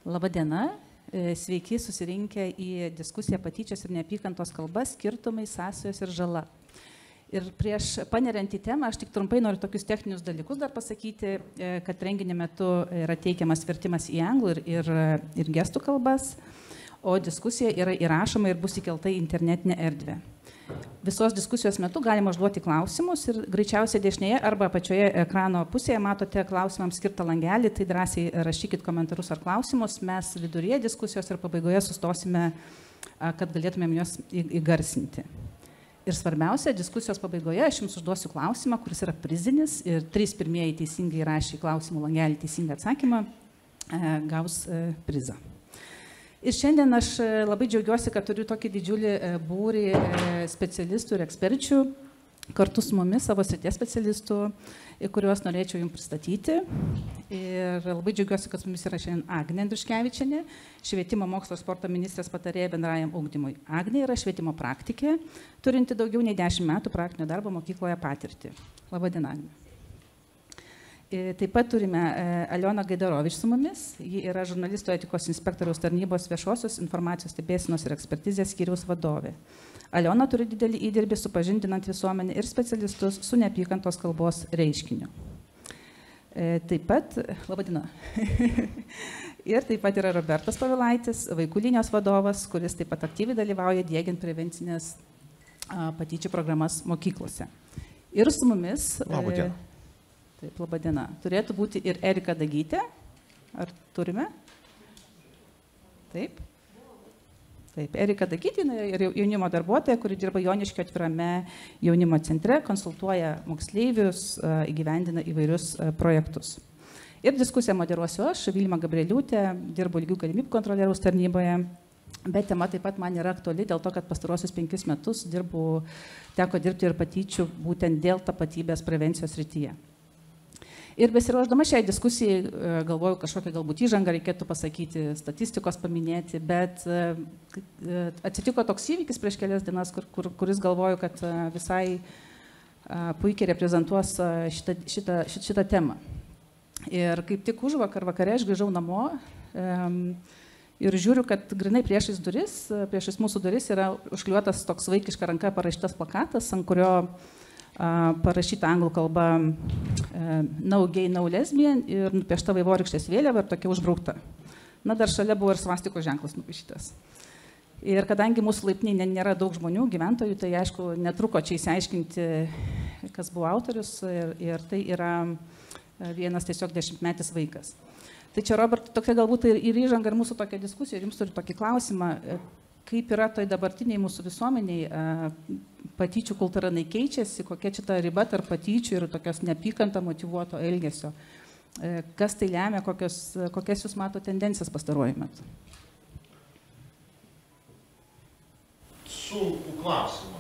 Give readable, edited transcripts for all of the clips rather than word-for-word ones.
Labadiena, sveiki susirinkę į diskusiją patyčios ir neapykantos kalbas, skirtumai, sąsajos ir žala. Ir prieš paneriant į temą, aš tik trumpai noriu tokius techninius dalykus dar pasakyti, kad renginio metu yra teikiamas vertimas į anglų ir gestų kalbas, o diskusija yra įrašoma ir bus įkelta į internetinę erdvę. Visos diskusijos metu galima užduoti klausimus ir greičiausiai dešinėje arba pačioje ekrano pusėje matote klausimams skirtą langelį, tai drąsiai rašykit komentarus ar klausimus, mes viduryje diskusijos ir pabaigoje sustosime, kad galėtumėm juos įgarsinti. Ir svarbiausia, diskusijos pabaigoje aš jums užduosiu klausimą, kuris yra prizinis ir 3 pirmieji teisingai rašė klausimų langelį teisingą atsakymą, gaus prizą. Ir šiandien aš labai džiaugiuosi, kad turiu tokį didžiulį būrį specialistų ir eksperčių, kartu su mumis savo srities specialistų, kuriuos norėčiau jums pristatyti. Ir labai džiaugiuosi, kad su mumis yra šiandien Agnė Andriuškevičienė, švietimo mokslo ir sporto ministrės patarėja bendrajam ugdymui. Agnė yra švietimo praktikė, turinti daugiau nei 10 metų praktinio darbo mokykloje patirtį. Labadiena, Agnė. Taip pat turime Alioną Gaidarovič su mumis. Ji yra žurnalistų etikos inspektoriaus tarnybos viešosios informacijos stebėsenos ir ekspertizės skyriaus vadovė. Aliona turi didelį įdirbį supažindinant visuomenę ir specialistus su neapykantos kalbos reiškiniu. Taip pat, labadiena. Ir taip pat yra Robertas Pavilaitis, vaikų linijos vadovas, kuris taip pat aktyviai dalyvauja diegiant prevencinės patyčių programas mokyklose. Ir su mumis... Labadiena. Taip, labadiena. Turėtų būti ir Erika Dagytė. Ar turime? Taip. Taip, Erika Dagytė yra jaunimo darbuotoja, kuri dirba Joniškio atvirame jaunimo centre, konsultuoja moksleivius, įgyvendina įvairius projektus. Ir diskusiją moderuosiu aš, Vilma Gabrieliūtė, dirbu lygių galimybių kontrolieriaus tarnyboje. Bet tema taip pat man yra aktuali dėl to, kad pastaruosius 5 metus teko dirbti ir patyčių būtent dėl tapatybės prevencijos srityje. Ir besiruošdama šiai diskusijai, galvoju, kažkokią galbūt įžangą reikėtų pasakyti, statistikos paminėti, bet atsitiko toks įvykis prieš kelias dienas, kuris galvoju, kad visai puikiai reprezentuos šitą temą. Ir kaip tik užvakar vakare aš grįžau namo ir žiūriu, kad grinai priešais mūsų duris yra užklijuotas toks vaikiška ranka parašytas plakatas, ant kurio parašyta anglų kalba no gay, no lesbian ir nupiešta vaivorykštės vėliava ir tokia užbraukta. Na, dar šalia buvo ir svastikos ženklas nupaišytas. Ir kadangi mūsų laiptinėje nėra daug žmonių, gyventojų, tai aišku, netruko čia įsiaiškinti, kas buvo autorius ir tai yra vienas tiesiog 10-metis vaikas. Tai čia, Robert, tokia galbūt ir įžanga ir mūsų tokia diskusija, ir jums turiu tokį klausimą, kaip yra toj dabartiniai mūsų visuomeniai patyčių kultūra keičiasi, kokia čia ta riba tarp patyčių ir tokios neapykantą motyvuoto elgesio. Kas tai lemia, kokias jūs mato tendencijas pastaruoju metu? Sunku klausimą.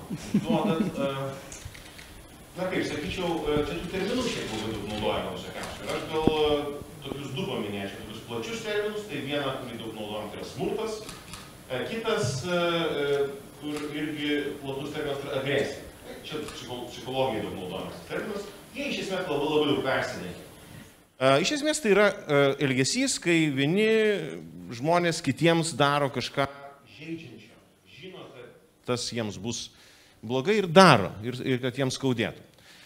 Na kaip, sakyčiau, čia tų terminų šiek labai daug naudojama visokiausių. Ir aš gal tokius 2 paminėčiau, tokius plačius terminus, tai vieną, kurį daug naudojam, tai yra smurtas. Kitas, kur irgi platus terminas, yra agresija. Čia psichologijai daug naudojamas terminas. Jie iš esmės labai daug persineikia. Iš esmės tai yra elgesys, kai vieni žmonės kitiems daro kažką žeidžiančio. Žino, kad tas jiems bus blogai ir daro, ir kad jiems skaudėtų.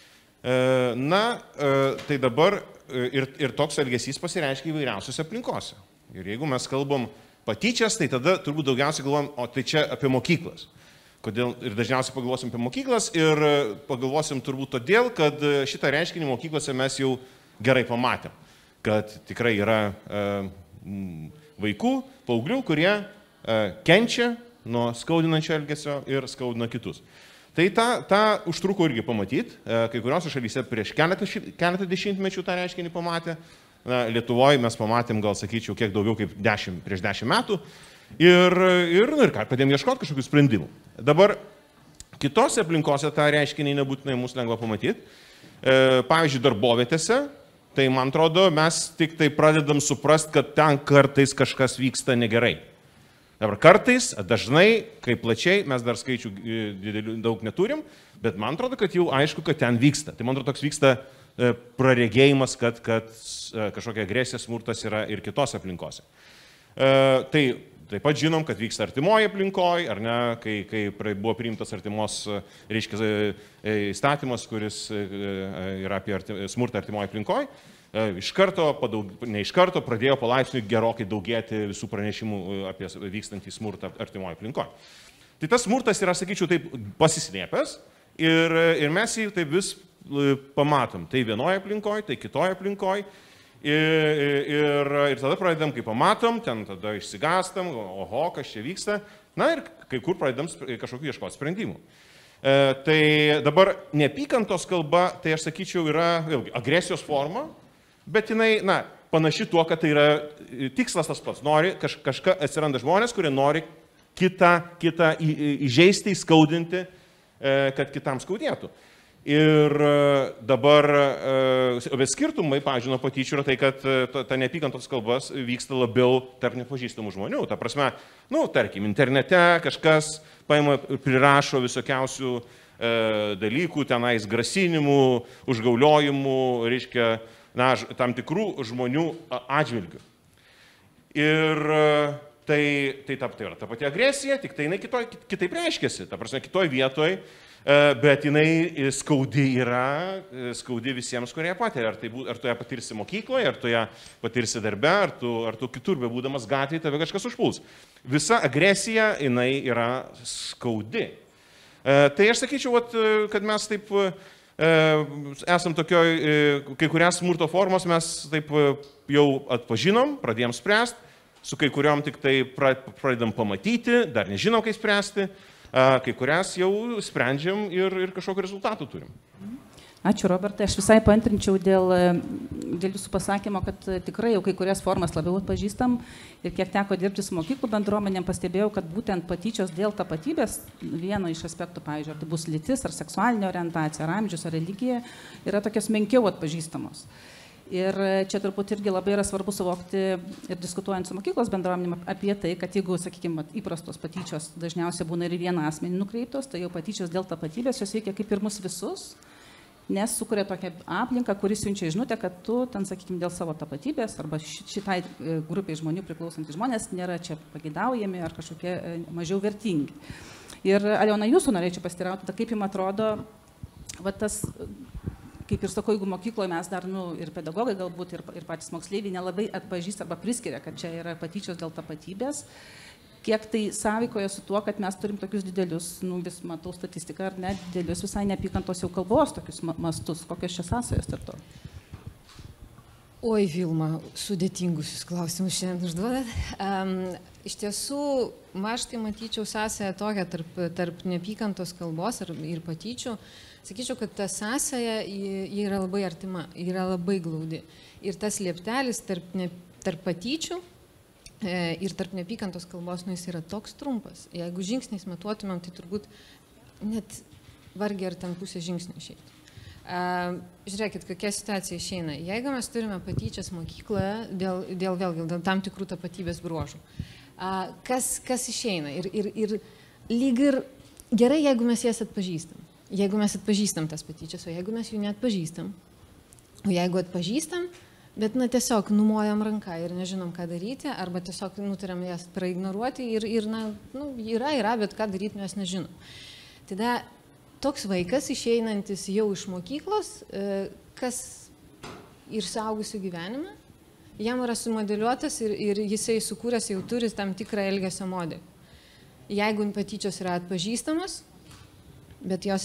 Tai dabar ir toks elgesys pasireiškia įvairiausiose aplinkose. Ir jeigu mes kalbam patyčias, tai tada turbūt daugiausiai galvojam, o tai čia apie mokyklas. Kodėl ir dažniausiai pagalvosim apie mokyklas ir pagalvosim turbūt todėl, kad šitą reiškinį mokyklose mes jau gerai pamatėm. Kad tikrai yra vaikų, paauglių, kurie kenčia nuo skaudinančio elgesio ir skaudina kitus. Tai tą užtruko irgi pamatyti. Kai kuriuose šalyse prieš keletą dešimtmečių tą reiškinį pamatė. Lietuvoje mes pamatėm, gal sakyčiau, kiek daugiau kaip prieš 10 metų ir ką, pradėjom ieškoti kažkokių sprendimų. Dabar kitose aplinkose tą reiškinį nebūtinai mums lengva pamatyti. Pavyzdžiui, darbovietėse, tai man atrodo, mes tik tai pradedam suprast, kad ten kartais kažkas vyksta negerai. Dabar kartais, dažnai, kaip plačiai, mes dar skaičių daug neturim, bet man atrodo, kad jau aišku, kad ten vyksta. Tai man atrodo, toks vyksta praregėjimas, kad kažkokia agresija, smurtas yra ir kitose aplinkose. Tai taip pat žinom, kad vyksta artimoje aplinkoje, ar ne, kai buvo priimtas artimos, reiškia, įstatymas, kuris yra apie smurtą artimoje aplinkoje. Iš karto, ne iš karto, pradėjo palaipsniui gerokai daugėti visų pranešimų apie vykstantį smurtą artimoje aplinkoje. Tai tas smurtas yra, sakyčiau, taip pasislėpęs ir mes jį taip vis pamatom. Tai vienoje aplinkoje, tai kitoje aplinkoje. Ir tada pradedam, kai pamatom, ten tada išsigastam, oho, kas čia vyksta. Na ir kai kur pradedam kažkokių ieškoti sprendimų. Tai dabar neapykantos kalba, tai aš sakyčiau, yra vėlgi agresijos forma. Bet jinai, panaši tuo, kad tai yra tikslas tas pats. Atsiranda žmonės, kurie nori kitą įžeisti, įskaudinti, kad kitam skaudėtų. Ir dabar, bet skirtumai, pavyzdžiui, nuo patyčių yra tai, kad ta neapykantos kalbas vyksta labiau tarp nepažįstamų žmonių. Ta prasme, tarkim, internete kažkas paima ir prirašo visokiausių dalykų, tenais grasinimų, užgauliojimų, reiškia, tam tikrų žmonių atžvilgių. Ir tai yra ta pati agresija, tik tai jinai kitaip reiškiasi, ta prasme, kitoj vietoj, bet jinai skaudi visiems, kurie patiria. Ar tu ją patirsi mokykloje, ar tu ją patirsi darbe, ar tu kitur bebūdamas gatvėje tave kažkas užpuls. Visa agresija, jinai yra skaudi. Tai aš sakyčiau, kad mes taip esam tokioj, kai kurias smurto formos mes taip jau atpažinom, pradėjom spręsti, su kai kuriuom tik tai pradedam pamatyti, dar nežinom, kaip spręsti, kai kurias jau sprendžiam ir kažkokį rezultatų turim. Ačiū, Robertai. Aš visai paantrinčiau dėl jūsų pasakymo, kad tikrai jau kai kurias formas labiau atpažįstam ir kiek teko dirbti su mokyklų bendruomenėm, pastebėjau, kad būtent patyčios dėl tapatybės, vieno iš aspektų, pavyzdžiui, ar tai bus lytis, ar seksualinė orientacija, ar amžius, ar religija, yra tokios menkiau atpažįstamos. Ir čia turbūt irgi labai yra svarbu suvokti ir diskutuojant su mokyklos bendruomenėm apie tai, kad jeigu, sakykime, įprastos patyčios dažniausiai būna ir vieną asmenį nukreiptos, tai jau patyčios dėl tapatybės jos veikia kaip ir mus visus, nes sukuria tokią aplinką, kuris siunčia žinutę, kad tu, ten, sakykime, dėl savo tapatybės arba šitai grupiai žmonių priklausantys žmonės nėra čia pagidaujami ar kažkokie mažiau vertingi. Ir Aliona, jūsų norėčiau pasiteirauti, kaip jums atrodo, tas, kaip ir sakau, jeigu mokykloje mes dar, ir pedagogai galbūt, ir patys moksleiviai nelabai atpažįsta arba priskiria, kad čia yra patyčios dėl tapatybės, kiek tai sąveikoja su tuo, kad mes turim tokius didelius, vis matau statistiką, ar ne, didelius visai neapykantos jau kalbos tokius mastus. Kokios čia sąsajos tarp to? Oi, Vilma, sudėtingus klausimus šiandien užduodat. Iš tiesų, aš tai matyčiau sąsają tokią tarp neapykantos kalbos ir patyčių. Sakyčiau, kad ta sąsaja yra labai artima, yra labai glaudi. Ir tas lieptelis tarp patyčių ir tarp neapykantos kalbos, jis yra toks trumpas. Jeigu žingsniais matuotumėm, tai turbūt net vargiai ar ten pusė žingsnio išeitų. Žiūrėkit, kokia situacija išeina. Jeigu mes turime patyčias mokykloje dėl tam tikrų tapatybės bruožų, kas išeina? Ir lyg ir gerai, jeigu mes jas atpažįstam. Jeigu mes atpažįstam tas patyčias, o jeigu mes jų neatpažįstam. O jeigu atpažįstam, bet tiesiog numojam ranką ir nežinom, ką daryti, arba tiesiog nutarėm jas praignoruoti ir yra, bet ką daryti mes nežinom. Tada toks vaikas išeinantis jau iš mokyklos, kas ir suaugusių gyvenime, jam yra sumodeliuotas ir jisai sukūręs jau turi tam tikrą elgesio modelį. Jeigu patyčios yra atpažįstamos, bet jas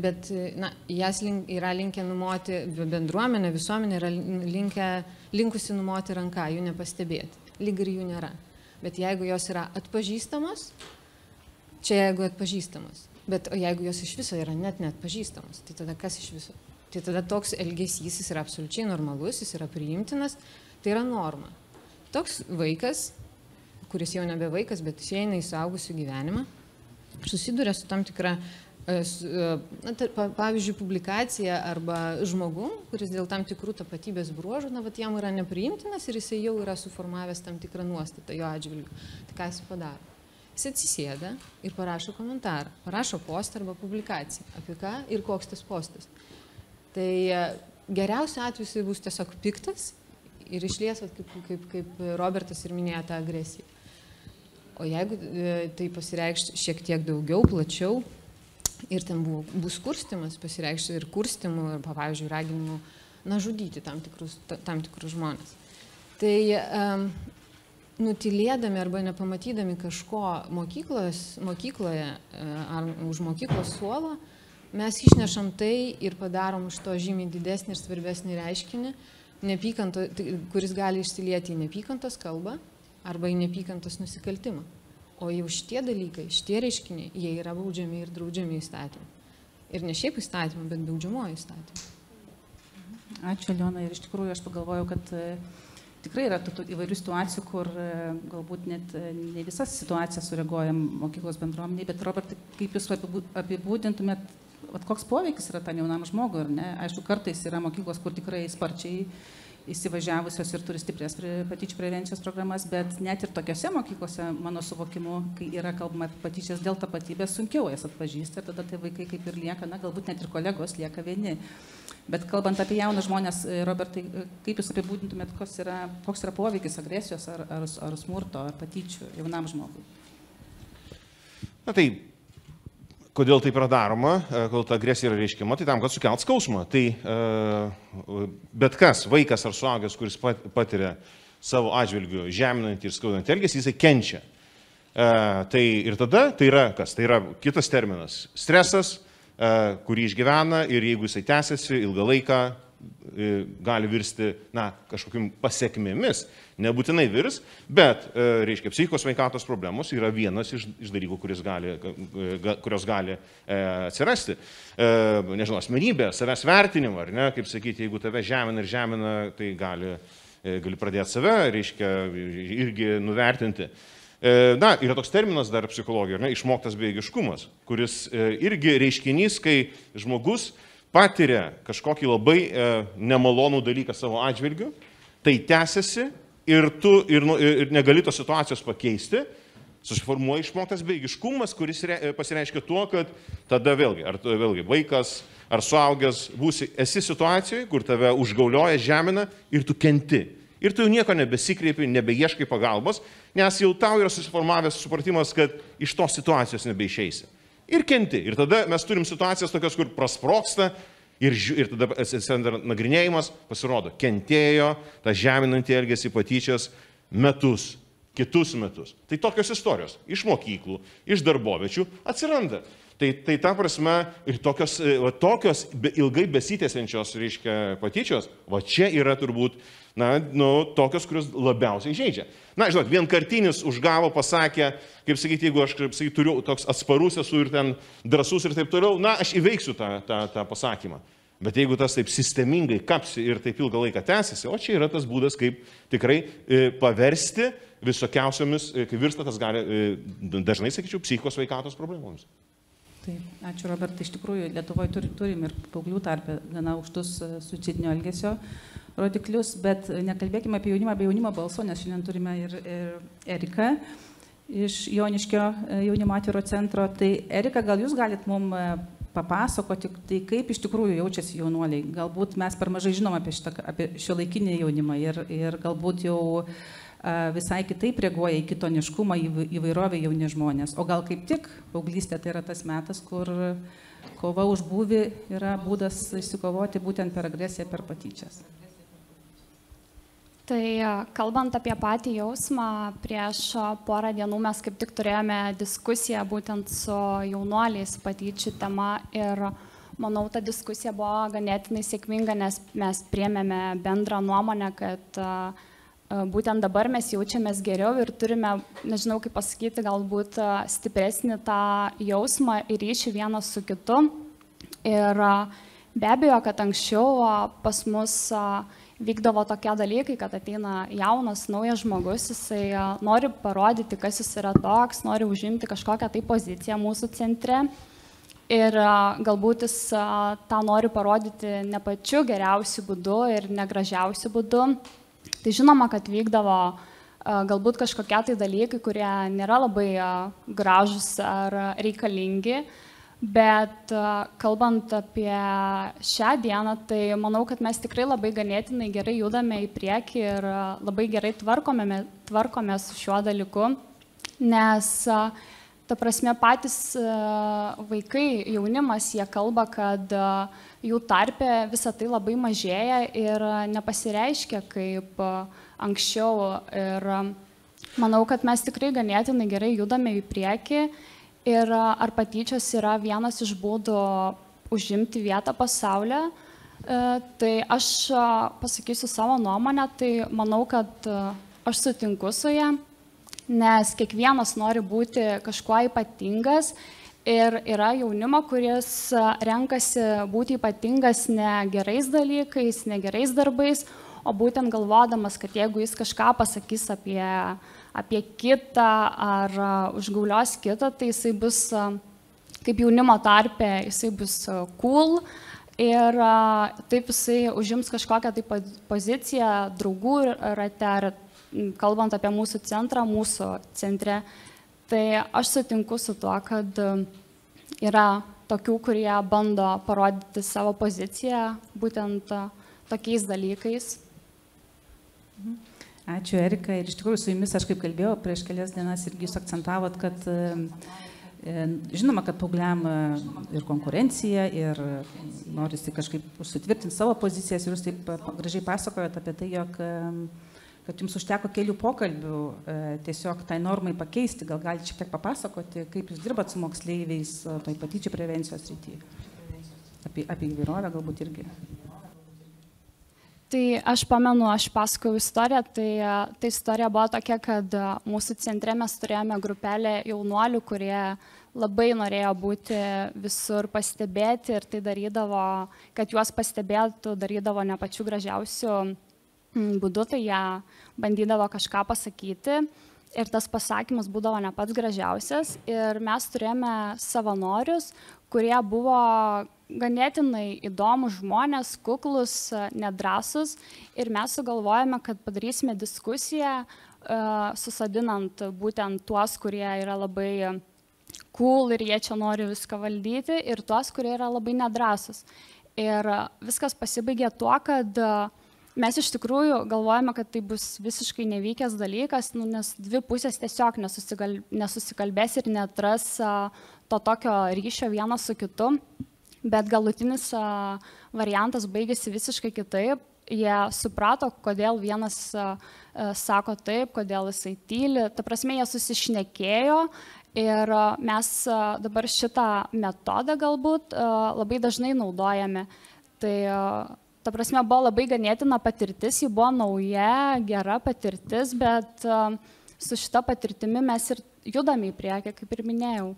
yra linkę numoti, bendruomenė, visuomenė yra linkusi numoti ranką, jų nepastebėti. Lyg ir jų nėra. Bet jeigu jos yra atpažįstamos, čia jeigu atpažįstamos, bet jeigu jos iš viso yra net neatpažįstamos, tai tada kas iš viso? Tai tada toks elgesys, jis yra absoliučiai normalus, jis yra priimtinas, tai yra norma. Toks vaikas, kuris jau nebe vaikas, bet išeina į suaugusių gyvenimą, susiduria su tam tikra pavyzdžiui, publikacija arba žmogum, kuris dėl tam tikrų tapatybės bruožų, jam yra nepriimtinas ir jisai jau yra suformavęs tam tikrą nuostatą jo atžvilgiu. Tai ką jis padaro? Jis atsisėda ir parašo komentarą, parašo postą arba publikaciją, apie ką ir koks tas postas. Tai geriausiu atveju jisai bus tiesiog piktas ir išlies, kaip Robertas ir minėjo, tą agresiją. O jeigu tai pasireikš šiek tiek daugiau, plačiau, ir ten bus kurstimas, pasireikš ir kurstimu, ir, pavyzdžiui, raginimu, žudyti tam tikrus žmonės. Tai nutilėdami arba nepamatydami kažko mokykloje ar už mokyklos suolo, mes išnešam tai ir padarom iš to žymiai didesnį ir svarbesnį reiškinį, kuris gali išsilieti į neapykantos kalbą arba į neapykantos nusikaltimą. O jau šitie dalykai, šitie reiškiniai, jie yra baudžiami ir draudžiami įstatymų. Ir ne šiaip įstatymų, bet baudžiamojo įstatymų. Ačiū, Aliona. Ir iš tikrųjų aš pagalvojau, kad tikrai yra įvairių situacijų, kur galbūt net ne visas situacijas sureaguojam mokyklos bendruomeniai, bet Robertai, kaip jūs apibūdintumėt, koks poveikis yra tam jaunam žmogui, ar ne? Aišku, kartais yra mokyklos, kur tikrai sparčiai įsivažiavusios ir turi stiprės patyčių prevencijos programas, bet net ir tokiose mokyklose, mano suvokimu, kai yra kalbama apie patyčias dėl tapatybės, sunkiau jas atpažįsta ir tada tai vaikai kaip ir lieka, galbūt net ir kolegos lieka vieni. Bet kalbant apie jaunus žmonės, Robertai, kaip jūs apibūdintumėt, koks yra poveikis agresijos ar smurto, ar patyčių jaunam žmogui? Na tai, kodėl taip yra daroma, kodėl ta agresija yra reiškiama, tai tam, kad sukelt skausmą. Tai bet kas, vaikas ar suaugęs, kuris patiria savo atžvilgiu žeminantį ir skaudantį elgesį, jisai kenčia. Tai ir tada tai yra kas? Tai yra kitas terminas - stresas, kurį išgyvena ir jeigu jisai tęsiasi ilgą laiką, gali virsti, kažkokiam pasiekmėmis. Nebūtinai virs, bet, reiškia, psichikos sveikatos problemos yra vienas iš dalykų, kurios gali atsirasti. Nežinau, asmenybė, savęs vertinimą, ar ne, kaip sakyti, jeigu tave žemina, tai gali pradėti save, reiškia, irgi nuvertinti. Yra toks terminas dar psichologijoje, išmoktas bejėgiškumas, kuris irgi reiškinys, kai žmogus patiria kažkokį labai nemalonų dalyką savo atžvilgiu, tai tęsiasi ir tu negali tos situacijos pakeisti, susiformuoja išmoktas bejėgiškumas, kuris pasireiškia tuo, kad tada vėlgi vaikas ar suaugęs esi situacijoje, kur tave užgaulioja, žemina ir tu kenti. Ir tu jau nieko nebesikreipi, nebeieškai pagalbos, nes jau tau yra susiformavęs supratimas, kad iš tos situacijos nebeišeisi. Ir kenti. Ir tada mes turim situacijas tokios, kur prasproksta ir tada atsiranda nagrinėjimas, pasirodo, kentėjo tą žeminantį elgesį, patyčias metus, kitus metus. Tai tokios istorijos iš mokyklų, iš darboviečių atsiranda. Tai ta prasme ir tokios ilgai besitęsiančios, reiškia, patyčios, čia yra turbūt tokios, kurios labiausiai žeidžia. Žinot, vienkartinis užgavo, pasakė, kaip sakyti, jeigu aš turiu toks atsparus esu ir ten drąsus ir taip toliau, aš įveiksiu tą pasakymą. Bet jeigu tas taip sistemingai kapsi ir taip ilgą laiką tęsiasi, o čia yra tas būdas, kaip tikrai paversti visokiausiomis, kai virsta tas gali, dažnai sakyčiau, psichikos sveikatos problemomis. Taip, ačiū, Robertai. Iš tikrųjų, Lietuvoje turim ir paauglių tarpe gana aukštus suicidinio elgesio rodiklius, bet nekalbėkime apie jaunimą be jaunimo balso, nes šiandien turime ir Eriką iš Joniškio jaunimo atviro centro. Tai Erika, gal jūs galit mums papasakoti, tai kaip iš tikrųjų jaučiasi jaunuoliai? Galbūt mes per mažai žinom apie šiuolaikinį jaunimą ir galbūt jau visai kitaip reaguoja į kitoniškumą, įvairovę jauni žmonės. O gal kaip tik paauglystė tai yra tas metas, kur kova už būvį yra būdas išsikovoti būtent per agresiją, per patyčias. Tai kalbant apie patį jausmą, prieš porą dienų mes kaip tik turėjome diskusiją būtent su jaunuoliais patyčių tema ir manau, ta diskusija buvo ganėtinai sėkminga, nes mes priėmėme bendrą nuomonę, kad būtent dabar mes jaučiamės geriau ir turime, nežinau kaip pasakyti, galbūt stipresnį tą jausmą ir ryšį vienas su kitu. Ir be abejo, kad anksčiau pas mus vykdavo tokie dalykai, kad ateina jaunas, naujas žmogus, jisai nori parodyti, kas jis yra toks, nori užimti kažkokią tai poziciją mūsų centre. Ir galbūt jis tą nori parodyti ne pačiu geriausiu būdu ir negražiausiu būdu. Tai žinoma, kad vykdavo galbūt kažkokie tai dalykai, kurie nėra labai gražus ar reikalingi, Bet kalbant apie šią dieną, tai manau, kad mes tikrai labai ganėtinai gerai judame į priekį ir labai gerai tvarkome su šiuo dalyku, nes ta prasme patys vaikai, jaunimas, jie kalba, kad jų tarpe visą tai labai mažėja ir nepasireiškia kaip anksčiau. Ir manau, kad mes tikrai ganėtinai gerai judame į priekį. Ir ar patyčios yra vienas iš būdų užimti vietą pasaulyje, tai aš pasakysiu savo nuomonę, tai manau, kad aš sutinku su ją, nes kiekvienas nori būti kažkuo ypatingas ir yra jaunimo, kuris renkasi būti ypatingas ne gerais dalykais, ne gerais darbais, o būtent galvodamas, kad jeigu jis kažką pasakys apie kitą ar užgaulios kitą, tai jisai bus, kaip jaunimo tarpe, jisai bus cool ir taip jisai užims kažkokią tai poziciją draugų rate, ar kalbant apie mūsų centrą, mūsų centre. Tai aš sutinku su tuo, kad yra tokių, kurie bando parodyti savo poziciją būtent tokiais dalykais. Ačiū, Erika. Ir iš tikrųjų su jumis aš kaip kalbėjau prieš kelias dienas irgi jūs akcentavot, kad žinoma, kad paaugliam ir konkurencija, ir norisi kažkaip užsitvirtinti savo pozicijas, ir jūs taip gražiai pasakojot apie tai, jog kad jums užteko kelių pokalbių tiesiog tai normai pakeisti. Gal galite šiek tiek papasakoti, kaip jūs dirbat su moksleiviais toj patyčių prevencijos srityje? Apie įvairovę galbūt irgi. Tai aš pamenu, aš pasakojau istoriją, tai istorija buvo tokia, kad mūsų centre mes turėjome grupelę jaunuolių, kurie labai norėjo būti visur pastebėti ir tai darydavo, kad juos pastebėtų, darydavo ne pačiu gražiausiu būdu, tai jie bandydavo kažką pasakyti ir tas pasakymas būdavo ne pats gražiausias ir mes turėjome savanorius, kurie buvo ganėtinai įdomus žmonės, kuklus, nedrąsus ir mes sugalvojame, kad padarysime diskusiją, susadinant būtent tuos, kurie yra labai cool ir jie čia nori viską valdyti ir tuos, kurie yra labai nedrąsus. Ir viskas pasibaigė tuo, kad mes iš tikrųjų galvojame, kad tai bus visiškai nevykęs dalykas, nes dvi pusės tiesiog nesusikalbės ir netras to tokio ryšio vienas su kitu. Bet galutinis variantas baigėsi visiškai kitaip. Jie suprato, kodėl vienas sako taip, kodėl jisai tyli. Ta prasme, jie susišnekėjo ir mes dabar šitą metodą galbūt labai dažnai naudojame. Tai ta prasme, buvo labai ganėtina patirtis, ji buvo nauja, gera patirtis, bet su šita patirtimi mes ir judame į priekį, kaip ir minėjau.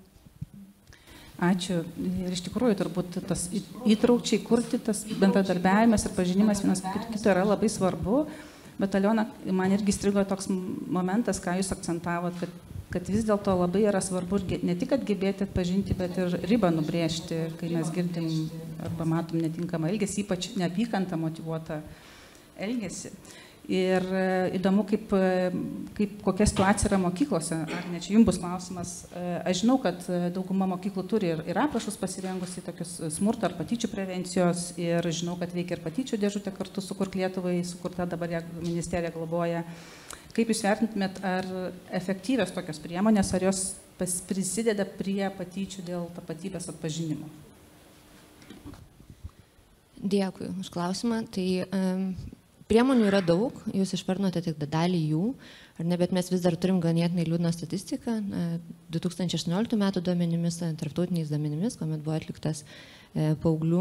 Ačiū. Ir iš tikrųjų turbūt tas įtraukčiai kurti, tas bendradarbiavimas ir pažinimas vienas kito yra labai svarbu. Bet Aliona, man irgi strigo toks momentas, ką jūs akcentavot, kad vis dėlto labai yra svarbu ne tik gebėti atpažinti, bet ir ribą nubrėžti, kai mes girdim arba matom netinkamą elgesį, ypač neapykantą motyvuotą elgesį. Ir įdomu, kokia situacija yra mokyklose. Ar ne čia jums bus klausimas. Aš žinau, kad dauguma mokyklų turi ir aprašus pasirengusi tokius smurto ar patyčių prevencijos ir žinau, kad veikia ir patyčių dėžutė kartu su Kurk Lietuvai, sukurta dabar ministerija globoja. Kaip jūs vertintumėt, ar efektyvios tokios priemonės, ar jos prisideda prie patyčių dėl tapatybės atpažinimo? Dėkui už klausimą. Tai priemonių yra daug, jūs išvardinote tik dalį jų, ar ne, bet mes vis dar turim ganėtinai liūdną statistiką. 2018 metų duomenimis, tarptautiniais duomenimis, kuomet buvo atliktas paauglių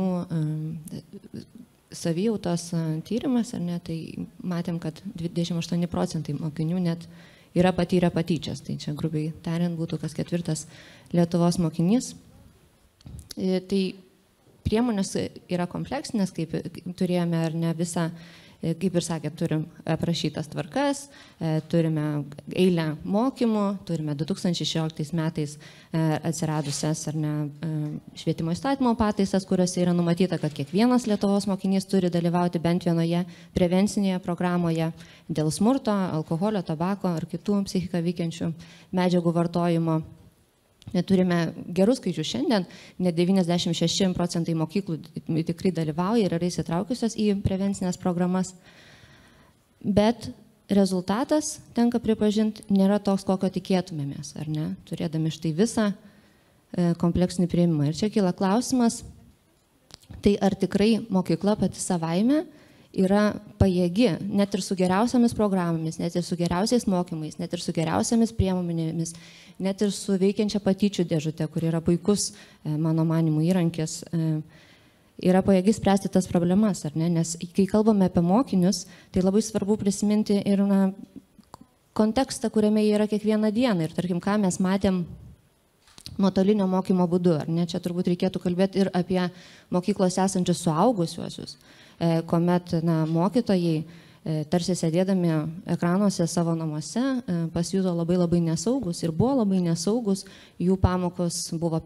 savijautos tyrimas, ar ne, tai matėm, kad 28% mokinių net yra patyrę patyčias. Tai čia grubiai tariant būtų kas ketvirtas Lietuvos mokinys. Tai priemonės yra kompleksinės, kaip turėjome ar ne visą. Kaip ir sakė, turim aprašytas tvarkas, turime eilę mokymų, turime 2016 metais atsiradusias ar ne švietimo įstatymo pataisas, kuriuose yra numatyta, kad kiekvienas Lietuvos mokinys turi dalyvauti bent vienoje prevencinėje programoje dėl smurto, alkoholio, tabako ar kitų psichiką veikiančių medžiagų vartojimo. Turime gerus skaičius šiandien, net 96% mokyklų tikrai dalyvauja ir yra įsitraukusios į prevencinės programas. Bet rezultatas, tenka pripažinti, nėra toks, kokio tikėtumėmės, ar ne, turėdami štai visą kompleksinį priėmimą. Ir čia kyla klausimas, tai ar tikrai mokykla pati savaime yra pajėgi, net ir su geriausiamis programomis, net ir su geriausiais mokymais, net ir su geriausiamis priemonėmis, net ir su veikiančia patyčių dėžute, kur yra puikus, mano manimų, įrankis, yra pajėgi spręsti tas problemas, ar ne? Nes kai kalbame apie mokinius, tai labai svarbu prisiminti ir kontekstą, kuriame jie yra kiekvieną dieną. Ir tarkim, ką mes matėm nuotolinio mokymo būdu, ar ne? Čia turbūt reikėtų kalbėti ir apie mokyklos esančius suaugusiuosius, kuomet mokytojai, tarsi sėdėdami ekranuose savo namuose, pasijuto labai labai nesaugus ir buvo labai nesaugus, jų pamokos buvo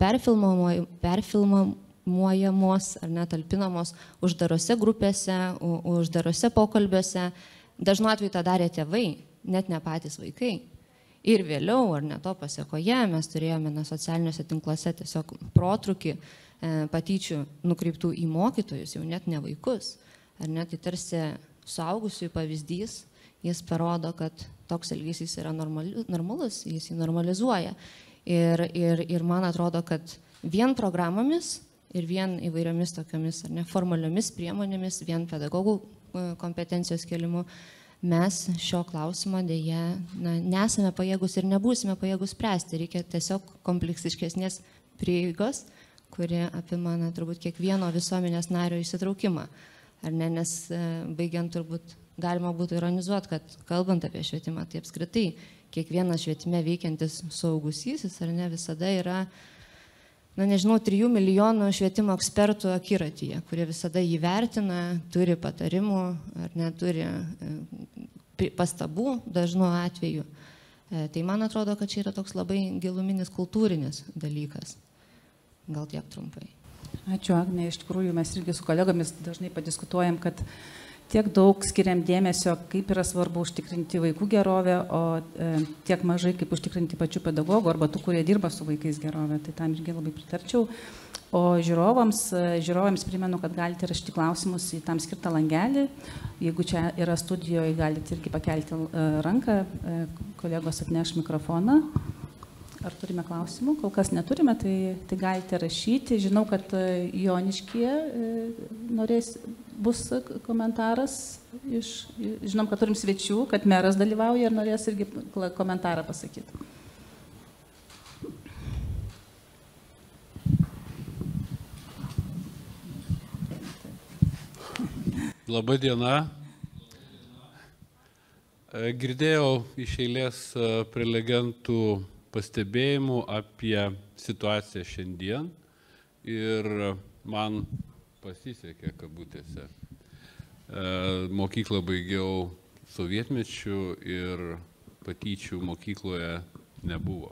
perfilmuojamos ar netalpinamos uždarose grupėse, uždarose pokalbiuose. Dažnu atveju tą darė tėvai, net ne patys vaikai. Ir vėliau, ar ne to pasiekoje, mes turėjome socialiniuose tinkluose tiesiog protrūkį patyčių nukreiptų į mokytojus, jau net ne vaikus. Ar ne, tai tarsi suaugusiųjų pavyzdys, jis parodo, kad toks elgesys yra normalus, jis jį normalizuoja. Ir man atrodo, kad vien programomis ir vien įvairiomis tokiamis ar neformaliomis priemonėmis, vien pedagogų kompetencijos kelimu, mes šio klausimo dėja nesame pajėgus ir nebūsime pajėgus spręsti. Reikia tiesiog kompleksiškesnės prieigos, kuri apima turbūt kiekvieno visuomenės nario įsitraukimą. Ar ne, nes baigiant turbūt galima būtų ironizuoti, kad kalbant apie švietimą, tai apskritai kiekvienas švietime veikiantis suaugusysis, ar ne, visada yra, 3 milijonų švietimo ekspertų akiratyje, kurie visada jį vertina, turi patarimų, ar ne, turi pastabų dažnu atveju. Tai man atrodo, kad čia yra toks labai giluminis kultūrinis dalykas. Gal tiek trumpai. Ačiū, Agnė. Iš tikrųjų, mes irgi su kolegomis dažnai padiskutuojam, kad tiek daug skiriam dėmesio, kaip yra svarbu užtikrinti vaikų gerovę, o tiek mažai, kaip užtikrinti pačių pedagogų arba tų, kurie dirba su vaikais gerovę. Tai tam irgi labai pritarčiau. O žiūrovams primenu, kad galite rašyti klausimus į tam skirtą langelį. Jeigu čia yra studijoje, galite irgi pakelti ranką. Kolegos atneš mikrofoną. Ar turime klausimų? Kol kas neturime, tai galite rašyti. Žinau, kad Joniškyje bus komentaras. Žinom, kad turim svečių, kad meras dalyvauja ir norės irgi komentarą pasakyti. Labą dieną. Girdėjau iš eilės prelegentų pastebėjimų apie situaciją šiandien ir man pasisekė kabutėse. Mokyklą baigiau sovietmečiu ir patyčių mokykloje nebuvo.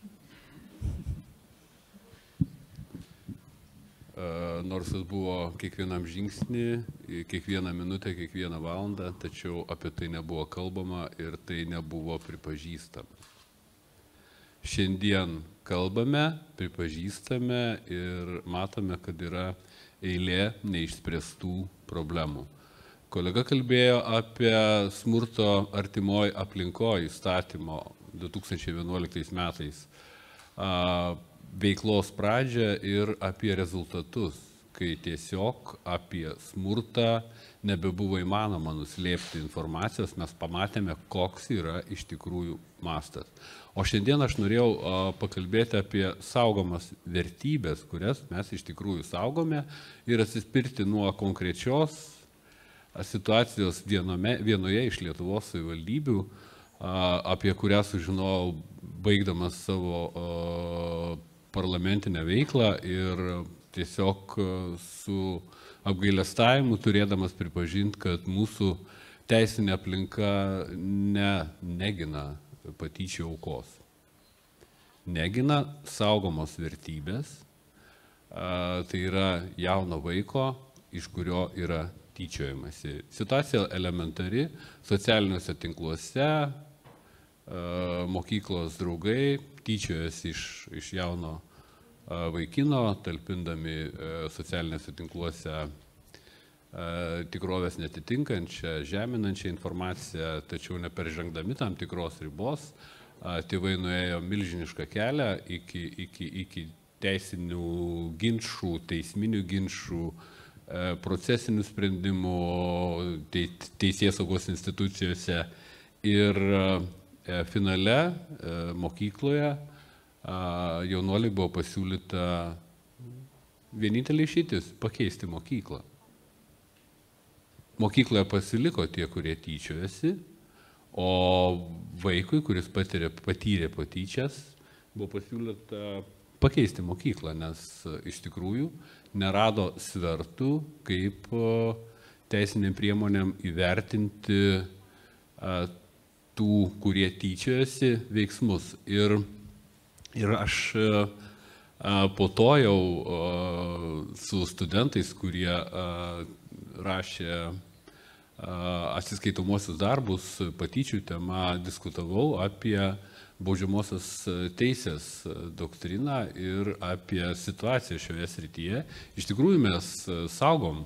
Nors jis buvo kiekvienam žingsnį, kiekvieną minutę, kiekvieną valandą, tačiau apie tai nebuvo kalbama ir tai nebuvo pripažįstama. Šiandien kalbame, pripažįstame ir matome, kad yra eilė neišspręstų problemų. Kolega kalbėjo apie smurto artimoj aplinkoje įstatymo 2011 metais veiklos pradžią ir apie rezultatus, kai tiesiog apie smurtą nebebuvo įmanoma nuslėpti informacijos, mes pamatėme, koks yra iš tikrųjų mastas. O šiandien aš norėjau pakalbėti apie saugomas vertybės, kurias mes iš tikrųjų saugome ir atsispirti nuo konkrečios situacijos vienoje iš Lietuvos savivaldybių, apie kurią sužinojau baigdamas savo parlamentinę veiklą ir tiesiog su apgailestavimu turėdamas pripažinti, kad mūsų teisinė aplinka negina patyčių aukos. Negina saugomos vertybės, tai yra jauno vaiko, iš kurio yra tyčiojamasi. Situacija elementari, socialiniuose tinkluose mokyklos draugai tyčiojasi iš jauno vaikino, talpindami socialinėse tinkluose tikrovės netitinkančią, žeminančią informaciją, tačiau neperžengdami tam tikros ribos, tėvai nuėjo milžinišką kelią iki teisinių ginčų, teisminių ginčų, procesinių sprendimų teisėsaugos institucijose ir finale mokykloje jaunuoliai buvo pasiūlyta vienintelė išeitis - pakeisti mokyklą. Mokykloje pasiliko tie, kurie tyčiojasi, o vaikui, kuris patyrė patyčias, buvo pasiūlyta pakeisti mokyklą, nes iš tikrųjų nerado svertų, kaip teisinėm priemonėm įvertinti tų, kurie tyčiojasi, veiksmus. Ir aš po to jau su studentais, kurie rašė atsiskaitomosius darbus patyčių tema, diskutavau apie baudžiamosios teisės doktriną ir apie situaciją šioje srityje. Iš tikrųjų mes saugom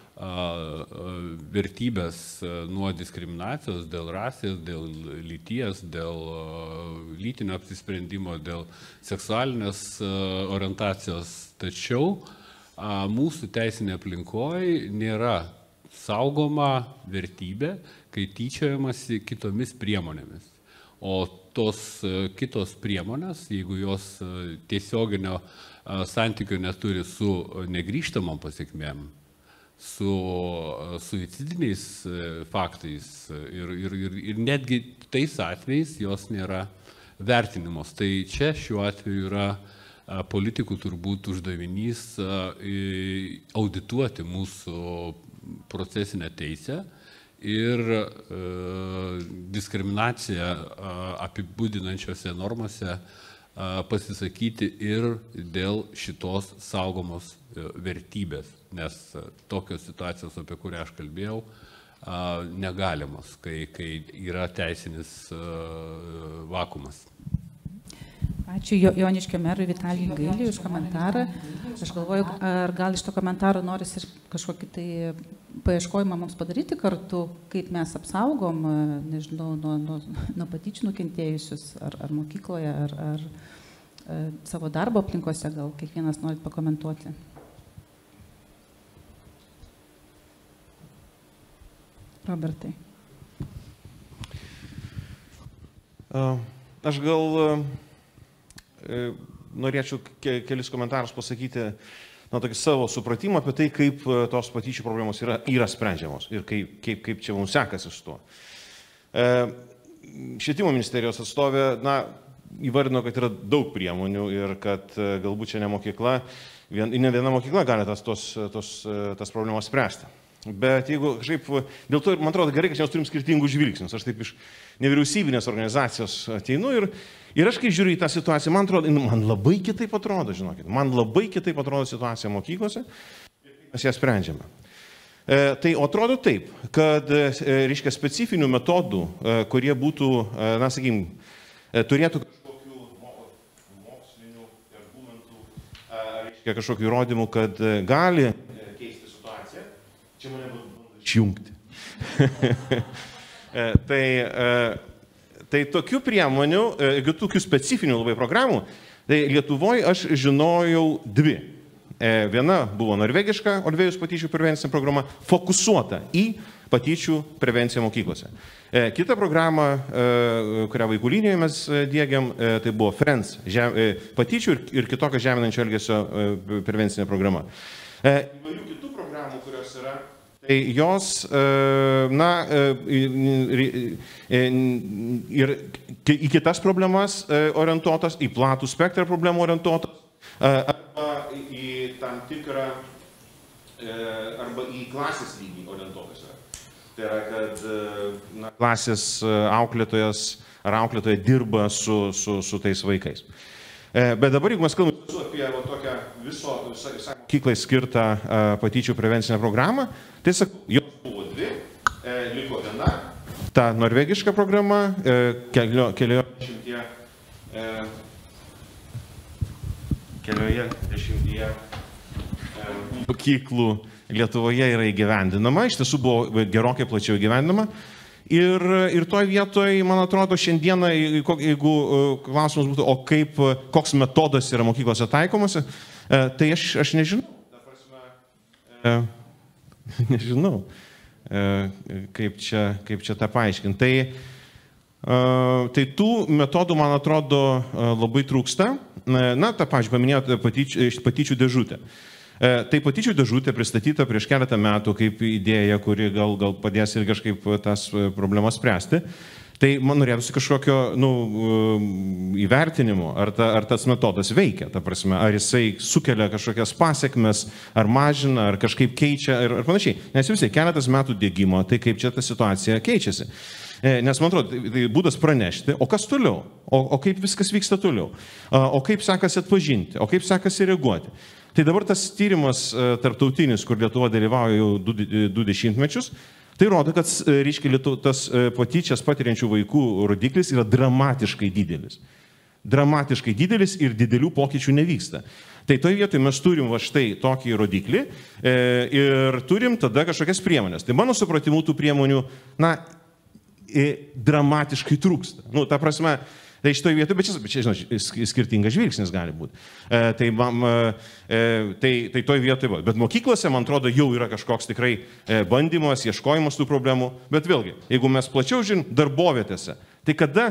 vertybės nuo diskriminacijos dėl rasės, dėl lyties, dėl lytinio apsisprendimo, dėl seksualinės orientacijos. Tačiau mūsų teisinė aplinkoje nėra saugoma vertybė, kai tyčiojamasi kitomis priemonėmis. O tos kitos priemonės, jeigu jos tiesioginio santykio neturi su negrįžtamom pasiekmėm, su suicidiniais faktais ir netgi tais atvejais jos nėra vertinimos. Tai čia šiuo atveju yra politikų turbūt uždavinys audituoti mūsų procesinę teisę ir diskriminaciją apibūdinančiose normose pasisakyti ir dėl šitos saugomos vertybės, nes tokios situacijos, apie kurią aš kalbėjau, negalimos, kai yra teisinis vakumas. Ačiū Joniškio merui Vitalijui Gailiui už komentarą. Aš galvoju, ar gal iš to komentaro noris ir kažkokį tai paieškojimą mums padaryti kartu, kaip mes apsaugom, nežinau, nuo patyčių nukentėjusius, ar mokykloje, ar savo darbo aplinkose, gal kiekvienas norit pakomentuoti. Robertai. Aš gal norėčiau kelis komentarus pasakyti, tokį savo supratimą apie tai, kaip tos patyčių problemos yra sprendžiamos ir kaip čia mums sekasi su tuo. Švietimo ministerijos atstovė, įvardino, kad yra daug priemonių ir kad galbūt čia ne mokykla, ne viena mokykla gali tas problemas spręsti. Bet jeigu kažkaip, dėl to, man atrodo gerai, kad mes turim skirtingus žvilgsnius. Aš taip iš nevyriausybinės organizacijos ateinu ir aš kai žiūriu į tą situaciją, man atrodo, man labai kitaip atrodo, žinokit, man labai kitaip atrodo situacija mokyklose ir kaip mes ją sprendžiame. Tai atrodo taip, kad, reiškia, specifinių metodų, kurie būtų, turėtų kažkokių mokslinių argumentų, reiškia, kažkokių įrodymų, kad gali keisti situaciją, čia mane bando išjungti. Tai tokių priemonių, tokių specifinių labai programų, tai Lietuvoje aš žinojau dvi. Viena buvo norvegiška Olvėjus patyčių prevencinė programa, fokusuota į patyčių prevenciją mokyklose. Kita programa, kurią vaikų linijoje mes diegiam, tai buvo Friends, patyčių ir kitokio žeminančio elgesio prevencinė programa. Įvairių kitų programų, kurios yra, tai jos, ir į kitas problemas orientuotas, į platų spektrą problemų orientuotas, arba į tam tikrą, arba į klasės lygį orientuotas. Tai yra, kad klasės auklėtojas ar auklėtoja dirba su tais vaikais. Bet dabar, jeigu mes kalbame apie tokią viso mokyklai skirtą patyčių prevencinę programą, tai sakau, jos buvo dvi, liko viena ta norvegiška programa, kelioje dešimtyje mokyklų Lietuvoje yra įgyvendinama, iš tiesų buvo gerokai plačiau įgyvendinama. Ir toj vietoje, man atrodo, šiandieną, jeigu klausimas būtų, o koks metodas yra mokyklose taikomasi, tai aš nežinau. Nežinau, kaip čia tą paaiškinti. Tai tų metodų, man atrodo, labai trūksta. Na, tą, pavyzdžiui, paminėjot patyčių dėžutę. Tai patyčių dėžutė pristatyta prieš keletą metų kaip idėja, kuri gal padės ir kažkaip tas problemas spręsti. Tai man norėtųsi kažkokio įvertinimo, ar tas metodas veikia, ta prasme, ar jisai sukelia kažkokias pasiekmes, ar mažina, ar kažkaip keičia ir panašiai. Nes vis tiek keletas metų dėgymo, tai kaip čia ta situacija keičiasi. Nes man atrodo, tai būdas pranešti, o kas toliau, o kaip viskas vyksta toliau, o kaip sekasi atpažinti, o kaip sekasi reaguoti. Tai dabar tas tyrimas tarptautinis, kur Lietuva dalyvauja jau 20 mečius, tai rodo, kad tas patyčias patiriančių vaikų rodiklis yra dramatiškai didelis. Dramatiškai didelis ir didelių pokyčių nevyksta. Tai toje vietoje mes turim va štai tokį rodiklį ir turim tada kažkokias priemonės. Tai mano supratimu tų priemonių, dramatiškai trūksta. Ta prasme, tai šitoje vietoje, bet čia, žinot, skirtingas žvilgsnis gali būti. Tai toje vietoje, bet mokyklose, man atrodo, jau yra kažkoks tikrai bandymas, ieškojimas tų problemų. Bet vėlgi, jeigu mes plačiau žinom, darbovietėse, tai kada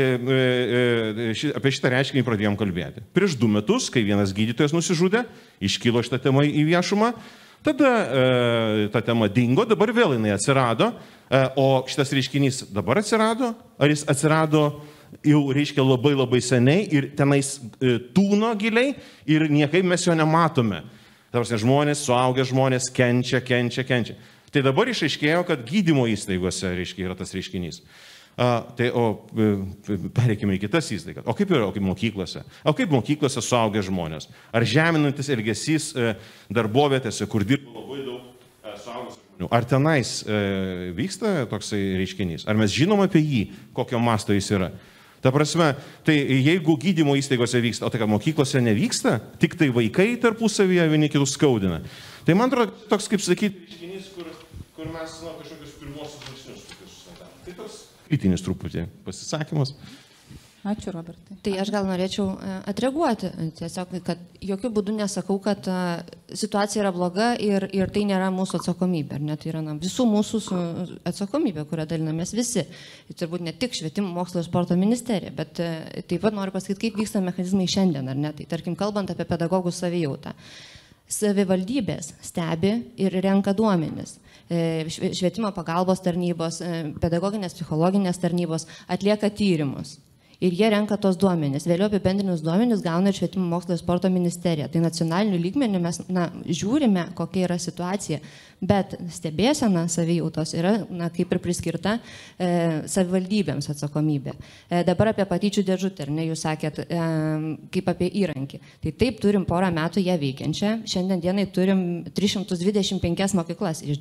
apie šitą reiškinį pradėjom kalbėti? Prieš 2 metus, kai vienas gydytojas nusižudė, iškilo šitą temą į viešumą, tada ta tema dingo, dabar vėl jinai atsirado, o šitas reiškinys dabar atsirado, ar jis atsirado jau reiškia labai seniai ir tenais tūno giliai ir niekaip mes jo nematome. Tarsi žmonės, suaugę žmonės kenčia. Tai dabar išaiškėjo, kad gydymo įstaigose reiškia yra tas reiškinys. Pereikime į kitas įstaigas. O kaip yra, kaip mokyklose? O kaip mokyklose suaugę žmonės? Ar žeminantis elgesys darbovietėse, kur dirba labai daug suaugusių žmonių? Ar tenais vyksta toksai reiškinys? Ar mes žinom apie jį, kokio masto jis yra? Ta prasme, tai jeigu gydymo įstaigose vyksta, o tai kad mokyklose nevyksta, tik tai vaikai tarpusavyje vieni kitus skaudina. Tai man atrodo toks, kaip sakyti, reiškinys, kur mes kažkokius pirmosius žingsnius susidame. Tai toks kritinis truputį pasisakymas. Ačiū, Robertai. Tai aš gal norėčiau atreaguoti. Tiesiog, kad jokių būdų nesakau, kad situacija yra bloga ir tai nėra mūsų atsakomybė. Tai yra visų mūsų atsakomybė, kurią dalinamės visi. Ir turbūt ne tik Švietimo, mokslo ir sporto ministerija, bet taip pat noriu pasakyti, kaip vyksta mechanizmai šiandien, ar ne. Tai tarkim, kalbant apie pedagogų savijautą. Savivaldybės stebi ir renka duomenis. Švietimo pagalbos tarnybos, pedagoginės, psichologinės tarnybos atlieka tyrimus. Ir jie renka tos duomenis. Vėliau apibendrinus duomenis gauna ir Švietimo, mokslo ir sporto ministerija. Tai nacionaliniu lygmeniu mes žiūrime, kokia yra situacija. Bet stebėsena savijautos yra, kaip ir priskirta savivaldybėms atsakomybė. Dabar apie patyčių dėžutę, ar ne, jūs sakėt, kaip apie įrankį. Tai taip, turim porą metų ją veikiančią. Šiandien dienai turim 325 mokyklas iš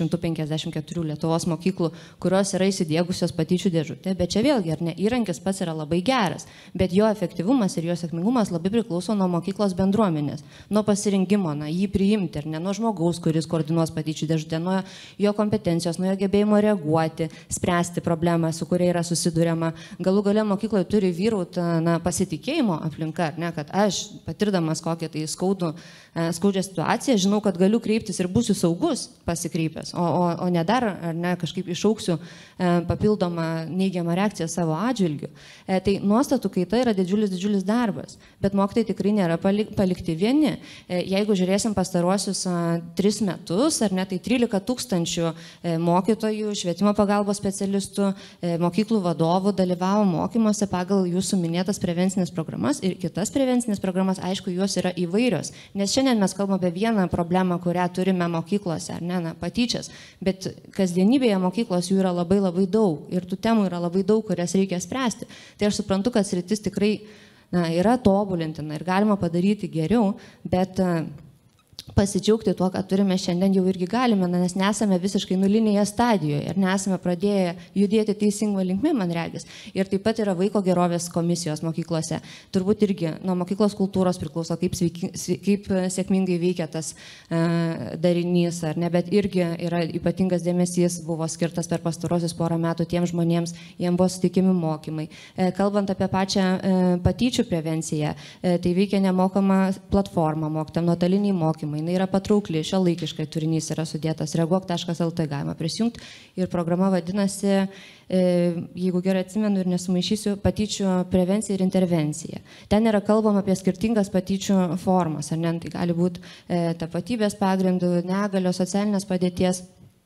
954 Lietuvos mokyklų, kurios yra įsidiegusios patyčių dėžutę. Bet čia vėlgi, ar ne, įrankis pats yra labai geras, bet jo efektyvumas ir jo sėkmingumas labai priklauso nuo mokyklos bendruomenės, nuo pasirinkimo, jį priimti, ar ne, nuo žmogaus, kuris koordinuos patyčių dėžutę, nuo jo kompetencijos, nuo jo gebėjimo reaguoti, spręsti problemą, su kuria yra susiduriama. Galų gale mokykloje turi vyrauti pasitikėjimo aplinka, ar ne, kad aš, patirdamas kokią tai skaudžią situaciją, žinau, kad galiu kreiptis ir būsiu saugus pasikreipęs, o ne dar, ar ne, kažkaip išauksiu papildomą neigiamą reakciją savo atžvilgiu. Tai nuostatų kaita yra didžiulis darbas, bet mokytojai tikrai nėra palikti vieni. Jeigu žiūrėsim pastaruosius 3 metus, ar ne, tai 13 000 mokytojų, švietimo pagalbos specialistų, mokyklų vadovų dalyvavo mokymuose pagal jūsų minėtas prevencinės programas ir kitas prevencinės programas, aišku, jos yra įvairios, nes šiandien mes kalbame apie vieną problemą, kurią turime mokyklose, ar ne, patyčias, bet kasdienybėje mokyklos jų yra labai daug ir tų temų yra labai daug, kurias reikia spręsti. Tai aš suprantu, kad sritis tikrai yra tobulintina ir galima padaryti geriau, bet pasidžiaugti tuo, ką turime šiandien jau irgi galime, nes nesame visiškai nulinėje stadijoje ir nesame pradėję judėti teisingą linkmę, man regis. Ir taip pat yra vaiko gerovės komisijos mokyklose. Turbūt irgi nuo mokyklos kultūros priklauso, kaip sėkmingai veikia tas darinys, ar ne, bet irgi yra ypatingas dėmesys buvo skirtas per pastarosius porą metų tiems žmonėms, jiems buvo suteikimi mokymai. Kalbant apie pačią patyčių prevenciją, tai veikia nemokama platforma mokytam, nuotoliniai mokymai. Jis yra patraukli, šiuolaikiškai turinys yra sudėtas, reaguok.lt galima prisijungti ir programa vadinasi, jeigu gerai atsimenu ir nesumaišysiu, patyčių prevencija ir intervencija. Ten yra kalbama apie skirtingas patyčių formas, ar ne, tai gali būti tapatybės pagrindų, negalios, socialinės padėties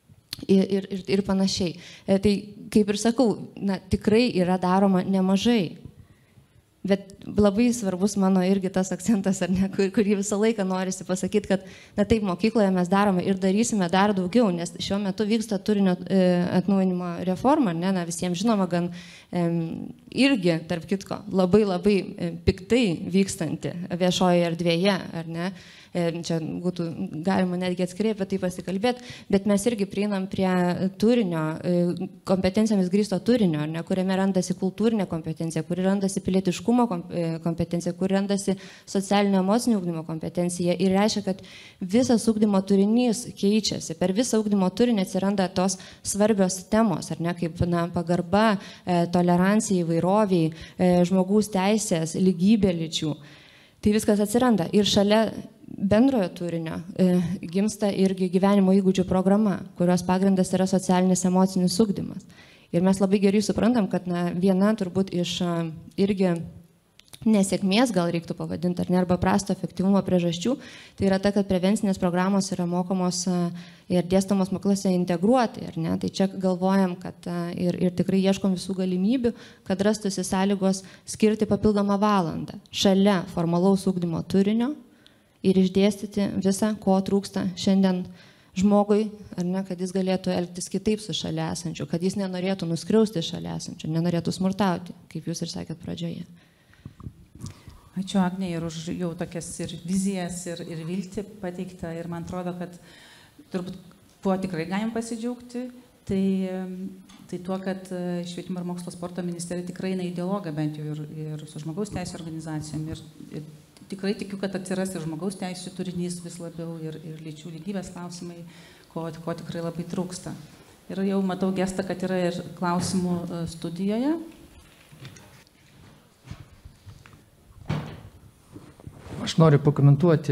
ir panašiai. Tai kaip ir sakau, tikrai yra daroma nemažai. Bet labai svarbus mano irgi tas akcentas, ar ne, kurį visą laiką norisi pasakyti, kad taip, mokykloje mes darome ir darysime dar daugiau, nes šiuo metu vyksta turinio atnaujinimo reforma, ne, visiems žinoma, gan irgi, tarp kitko, labai piktai vykstanti viešoje erdvėje, ar ne. Čia būtų galima netgi atskirai apie tai pasikalbėti, bet mes irgi prieinam prie turinio, kompetencijomis grįsto turinio, ne, kuriame randasi kultūrinė kompetencija, kur randasi pilietiškumo kompetencija, kur randasi socialinio emocinio ugdymo kompetencija ir reiškia, kad visas ugdymo turinys keičiasi. Per visą ugdymo turinį atsiranda tos svarbios temos, ar ne, kaip pagarba, tolerancija, įvairoviai, žmogaus teisės, lygybė lyčių. Tai viskas atsiranda ir šalia bendrojo turinio gimsta irgi gyvenimo įgūdžių programa, kurios pagrindas yra socialinis emocinis ugdymas. Ir mes labai gerai suprantam, kad viena turbūt iš irgi nesėkmės, gal reiktų pavadinti, ar ne, arba prasto efektyvumo priežasčių, tai yra ta, kad prevencinės programos yra mokomos ir dėstomos mokyklose integruoti, ar ne, tai čia galvojam, kad ir tikrai ieškom visų galimybių, kad rastųsi sąlygos skirti papildomą valandą šalia formalaus ugdymo turinio ir išdėstyti visą, ko trūksta šiandien žmogui, ar ne, kad jis galėtų elgtis kitaip su šalia esančiu, kad jis nenorėtų nuskriausti šalia esančiu, nenorėtų smurtauti, kaip jūs ir sakėt pradžioje. Ačiū Agnė ir už jau tokias ir vizijas, ir viltį pateiktą. Ir man atrodo, kad turbūt tuo tikrai galim pasidžiaugti. Tai tuo, kad Švietimo ir mokslo sporto ministerija tikrai eina į dialogą bent jau ir su žmogaus teisų organizacijom. Ir tikrai tikiu, kad atsiras ir žmogaus teisų turinys vis labiau ir lyčių lygybės klausimai, ko tikrai labai trūksta. Ir jau matau gestą, kad yra ir klausimų studijoje. Aš noriu pakomentuoti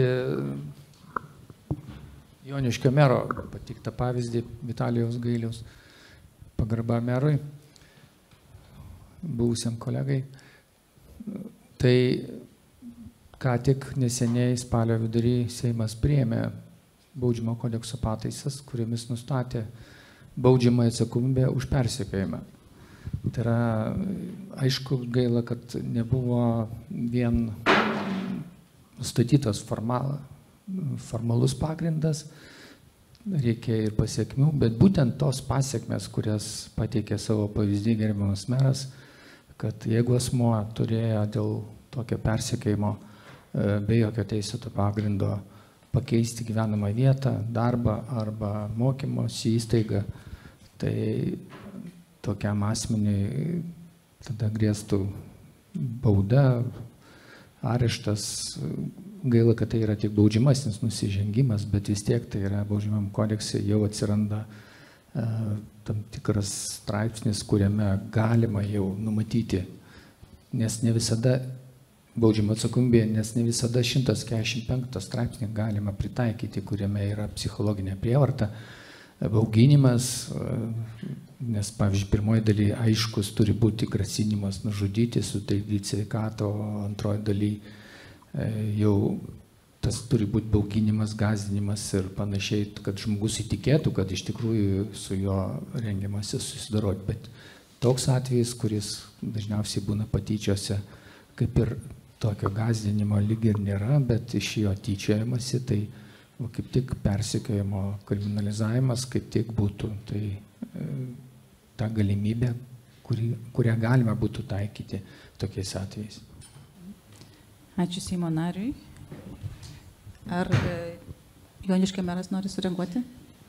Joniškio mero patiktą pavyzdį, Vitalijaus Gailiaus, pagarba merui, buvusiam kolegai. Tai ką tik neseniai spalio vidury Seimas priėmė baudžiamo kodekso pataisas, kuriamis nustatė baudžiamąją atsakomybę už persekiojimą. Tai yra, aišku, gaila, kad nebuvo vien nustatytas formalus pagrindas, reikia ir pasiekmių, bet būtent tos pasiekmes, kurias pateikė savo pavyzdį gerbiamas meras, kad jeigu asmuo turėjo dėl tokio persekiojimo be jokio teisėto pagrindo pakeisti gyvenamą vietą, darbą arba mokymosi įstaigą, tai tokiam asmeniui tada grėstų bauda, areštas. Gaila, kad tai yra tik baudžiamasis nusižengimas, bet vis tiek tai yra baudžiamam kodekse jau atsiranda tam tikras straipsnis, kuriame galima jau numatyti, nes ne visada baudžiama atsakomybė, nes ne visada 145 straipsnį galima pritaikyti, kuriame yra psichologinė prievarta, bauginimas, nes, pavyzdžiui, pirmoji daly aiškus turi būti grasinimas nužudyti, sutrikdyti sveikatą, o antroji daly jau tas turi būti bauginimas, gąsdinimas ir panašiai, kad žmogus įtikėtų, kad iš tikrųjų su juo rengiamasi susidoroti. Bet toks atvejis, kuris dažniausiai būna patyčiose, kaip ir tokio gąsdinimo lyg ir nėra, bet iš jo tyčiojamasi, tai kaip tik persekiojimo kriminalizavimas kaip tik būtų. Tai ta galimybė, kurią galima būtų taikyti tokiais atvejais. Ačiū Seimo nariui. Ar Joniškio meras nori sureaguoti?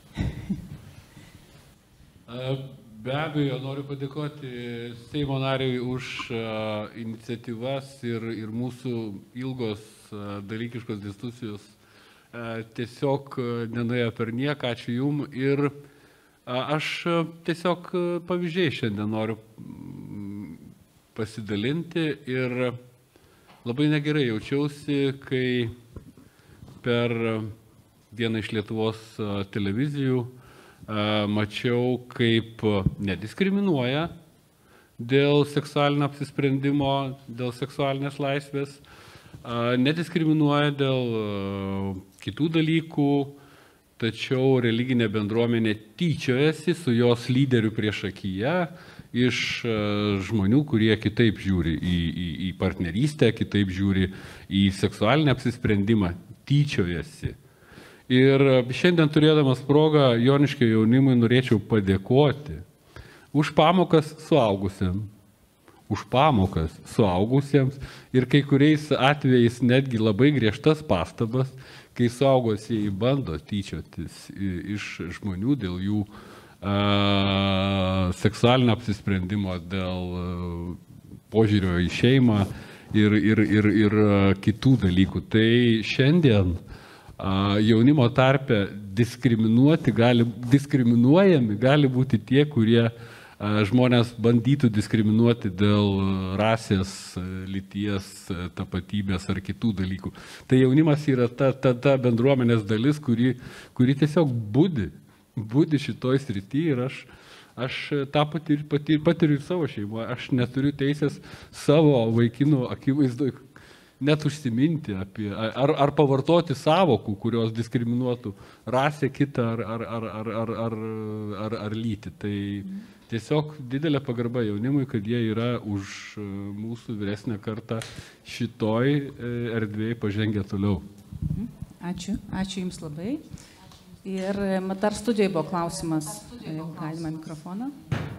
Be abejo, noriu padėkoti Seimo nariui už iniciatyvas ir mūsų ilgos dalykiškos diskusijos tiesiog nenuėjo per nieką, ačiū Jums. Ir aš tiesiog pavyzdžiai šiandien noriu pasidalinti ir labai negerai jaučiausi, kai per vieną iš Lietuvos televizijų mačiau, kaip nediskriminuoja dėl seksualinio apsisprendimo, dėl seksualinės laisvės, nediskriminuoja dėl kitų dalykų, tačiau religinė bendruomenė tyčiojasi su jos lyderiu priešakyje iš žmonių, kurie kitaip žiūri į partnerystę, kitaip žiūri į seksualinį apsisprendimą, tyčiojasi. Ir šiandien turėdamas progą Joniškio jaunimui norėčiau padėkoti už pamokas suaugusiems ir kai kuriais atvejais netgi labai griežtas pastabas, kai suaugusieji bando tyčiotis iš žmonių dėl jų seksualinio apsisprendimo, dėl požiūrio į šeimą ir kitų dalykų. Tai šiandien jaunimo tarpe diskriminuojami gali būti tie, kurie žmonės bandytų diskriminuoti dėl rasės, lyties, tapatybės ar kitų dalykų. Tai jaunimas yra ta bendruomenės dalis, kuri tiesiog budi šitoj srity ir aš tą patiriu ir savo šeimoje. Aš neturiu teisės savo vaikinų akivaizdoj net užsiminti apie, ar pavartoti savokų, kurios diskriminuotų rasę kitą ar lytį. Tai tiesiog didelė pagarba jaunimui, kad jie yra už mūsų vyresnę kartą šitoj erdvėje pažengę toliau. Ačiū Jums labai. Ir dar studijoje buvo klausimas, galima mikrofoną.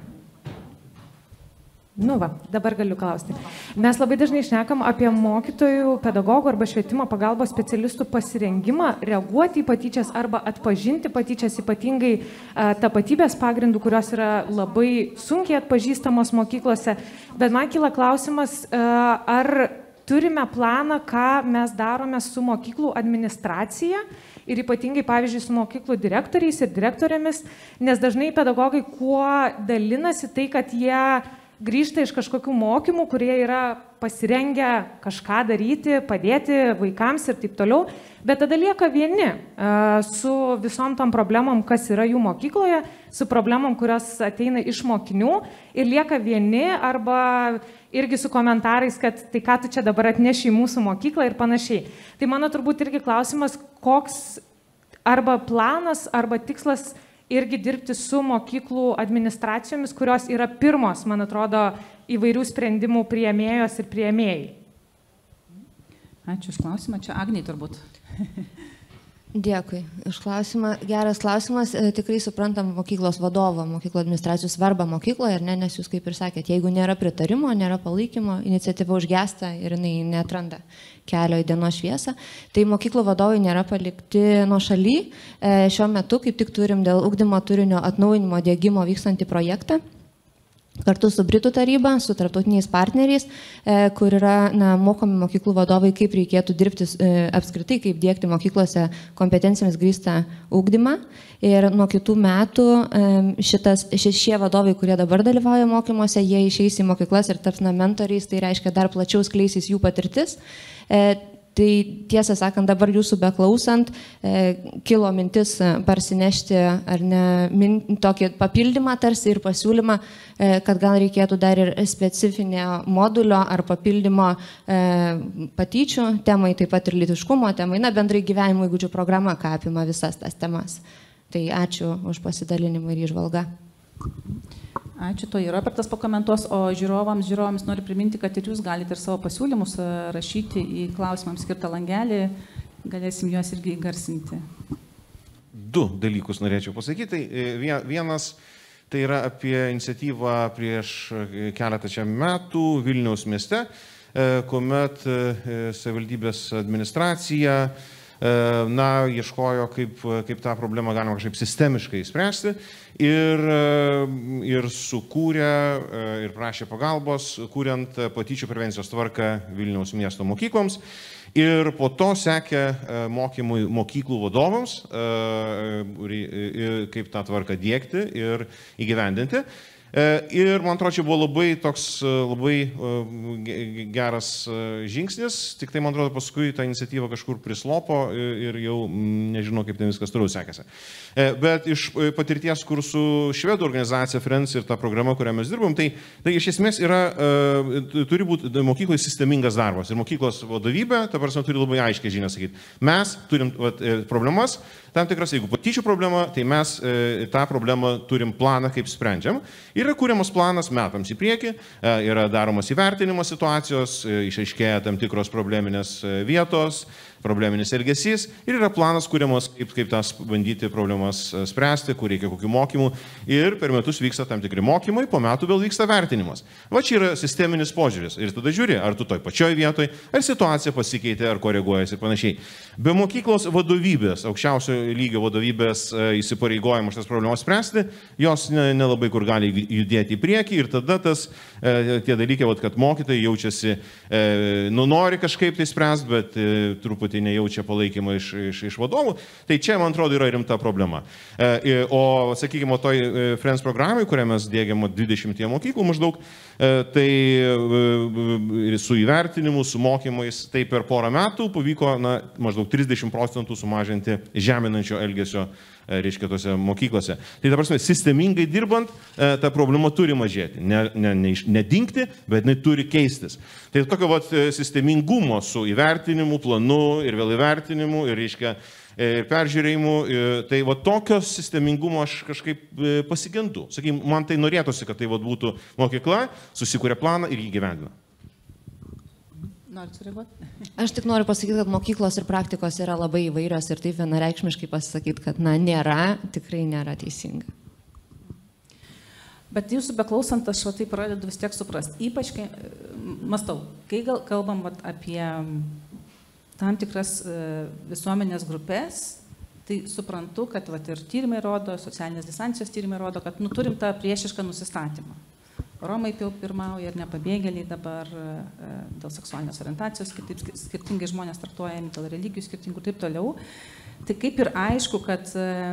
Nu va, dabar galiu klausti. Mes labai dažnai šnekam apie mokytojų, pedagogų arba švietimo pagalbos specialistų pasirengimą reaguoti į patyčias arba atpažinti patyčias, ypatingai tapatybės pagrindų, kurios yra labai sunkiai atpažįstamos mokyklose. Bet man kyla klausimas, ar turime planą, ką mes darome su mokyklų administracija ir ypatingai, pavyzdžiui, su mokyklų direktoriais ir direktorėmis, nes dažnai pedagogai kuo dalinasi tai, kad jie grįžta iš kažkokių mokymų, kurie yra pasirengę kažką daryti, padėti vaikams ir taip toliau, bet tada lieka vieni su visom tom problemom, kas yra jų mokykloje, su problemom, kurios ateina iš mokinių ir lieka vieni arba irgi su komentarais, kad tai ką tu čia dabar atneši į mūsų mokyklą ir panašiai. Tai mano turbūt irgi klausimas, koks arba planas, arba tikslas irgi dirbti su mokyklų administracijomis, kurios yra pirmos, man atrodo, įvairių sprendimų priėmėjos ir priėmėjai. Ačiū už klausimą. Čia Agnei turbūt. Dėkui už klausimą. Geras klausimas. Tikrai suprantam mokyklos vadovo, mokyklo administracijos svarbą mokykloje, ar ne, nes jūs kaip ir sakėt, jeigu nėra pritarimo, nėra palaikymo, iniciatyva užgesta ir jinai neatranda kelio į dienos šviesą, tai mokyklų vadovai nėra palikti nuošaly. Šiuo metu kaip tik turim dėl ugdymo turinio atnaujinimo diegimo vykstantį projektą kartu su Britų taryba, su tarptautiniais partneriais, kur yra mokomi mokyklų vadovai, kaip reikėtų dirbti apskritai, kaip diegti mokyklose kompetencijomis grįstą ugdymą. Ir nuo kitų metų šie vadovai, kurie dabar dalyvauja mokymuose, jie išeis į mokyklas ir taps mentoriais, tai reiškia dar plačiau skleisis jų patirtis. Tai tiesą sakant, dabar jūsų beklausant, kilo mintis parsinešti ar ne tokį papildymą tarsi ir pasiūlymą, kad gal reikėtų dar ir specifinio modulio ar papildymo patyčių temai, taip pat ir lytiškumo temai, bendrai gyvenimo įgūdžių programa, ką apima visas tas temas. Tai ačiū už pasidalinimą ir įžvalgą. Ačiū, to ir Robertas pakomentuos, o žiūrovams noriu priminti, kad ir jūs galite ir savo pasiūlymus rašyti į klausimams skirtą langelį, galėsim juos irgi įgarsinti. Du dalykus norėčiau pasakyti. Vienas, tai yra apie iniciatyvą prieš keletą čia metų Vilniaus mieste, kuomet savivaldybės administracija ieškojo, kaip tą problemą galima kažkaip sistemiškai spręsti ir sukūrė ir prašė pagalbos, kuriant patyčių prevencijos tvarką Vilniaus miesto mokykloms. Ir po to sekė mokymai mokyklų vadovams, kaip tą tvarką diegti ir įgyvendinti. Ir man atrodo, čia buvo labai geras žingsnis, tik tai man atrodo paskui ta iniciatyva kažkur prislopo ir jau nežinau, kaip ten viskas toliau sekėsi. Bet iš patirties, kur su švedų organizacija Friends ir ta programa, kurią mes dirbom, tai iš esmės turi būti mokykloje sistemingas darbas ir mokyklos vadovybė, ta prasme, turi labai aiškiai žinią sakyti. Mes turim problemas, tam tikras, jeigu patyčių problema, tai mes tą problemą turim planą, kaip sprendžiam. Yra kūriamas planas metams į priekį, yra daromas įvertinimas situacijos, išaiškėja tam tikros probleminės vietos, probleminis elgesys ir yra planas kūriamas, kaip tas bandyti problemas spręsti, kur reikia kokių mokymų ir per metus vyksta tam tikri mokymai, po metų vėl vyksta vertinimas. Va čia yra sisteminis požiūris ir tada žiūri, ar tu toj pačioj vietoj, ar situacija pasikeitė, ar koreguojasi ir panašiai. Be mokyklos vadovybės, aukščiausio lygio vadovybės įsipareigojimo šitas problemas spręsti, jos nelabai kur gali judėti į priekį ir tada tie dalykai, kad mokytojai jaučiasi, nori kažkaip tai spręsti, bet truputį nejaučia palaikymą iš vadovų, tai čia, man atrodo, yra rimta problema. O, sakykime, toj Friends programai, kurią mes dėgiam 20 mokyklų maždaug, tai su įvertinimu, su mokymais, tai per porą metų pavyko maždaug 30% sumažinti žeminančio elgesio, reiškia, tose mokyklose. Tai, ta prasme, sistemingai dirbant, ta problema turi mažėti, nedingti, bet jinai turi keistis. Tai tokio sistemingumo su įvertinimu, planu ir vėl įvertinimu ir, reiškia, peržiūrėjimu, tai tokio sistemingumo aš kažkaip pasigendu. Sakykime, man tai norėtųsi, kad tai būtų mokykla, susikuria planą ir jį gyvendina. Aš tik noriu pasakyti, kad mokyklos ir praktikos yra labai įvairios ir taip vienareikšmiškai pasakyti, kad tikrai nėra teisinga. Bet jūsų beklausant, aš taip pradedu vis tiek suprasti. Ypač, kai mąstau, kai kalbam apie tam tikras visuomenės grupės, tai suprantu, kad ir tyrimai rodo, socialinės distancijos tyrimai rodo, kad turim tą priešišką nusistatymą. Romai pirmauja ir nepabėgėliai dabar dėl seksualinės orientacijos, skirtingai žmonės traktuojami, dėl religijų skirtingų ir taip toliau. Tai kaip ir aišku, kad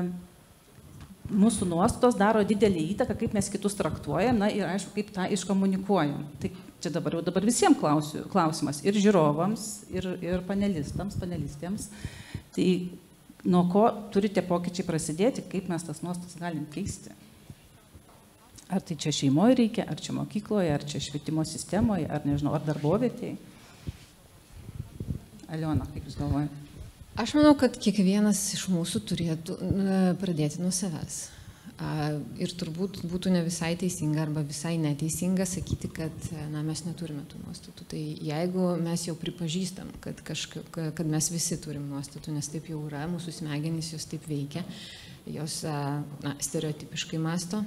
mūsų nuostatos daro didelį įtaką, kaip mes kitus traktuojam, ir aišku, kaip tą iškomunikuojam. Tai čia dabar visiems klausimas ir žiūrovams, ir panelistėms. Tai nuo ko turi tie pokyčiai prasidėti, kaip mes tas nuostatas galim keisti? Ar tai čia šeimoje reikia, ar čia mokykloje, ar čia švietimo sistemoje, ar nežinau, ar darbovietėje? Aliona, kaip jūs galvojate? Aš manau, kad kiekvienas iš mūsų turėtų pradėti nuo savęs. Ir turbūt būtų ne visai teisinga arba visai neteisinga sakyti, kad mes neturime tų nuostatų. Tai jeigu mes jau pripažįstam, kad mes visi turim nuostatų, nes taip jau yra, mūsų smegenys jos taip veikia, jos stereotipiškai mąsto.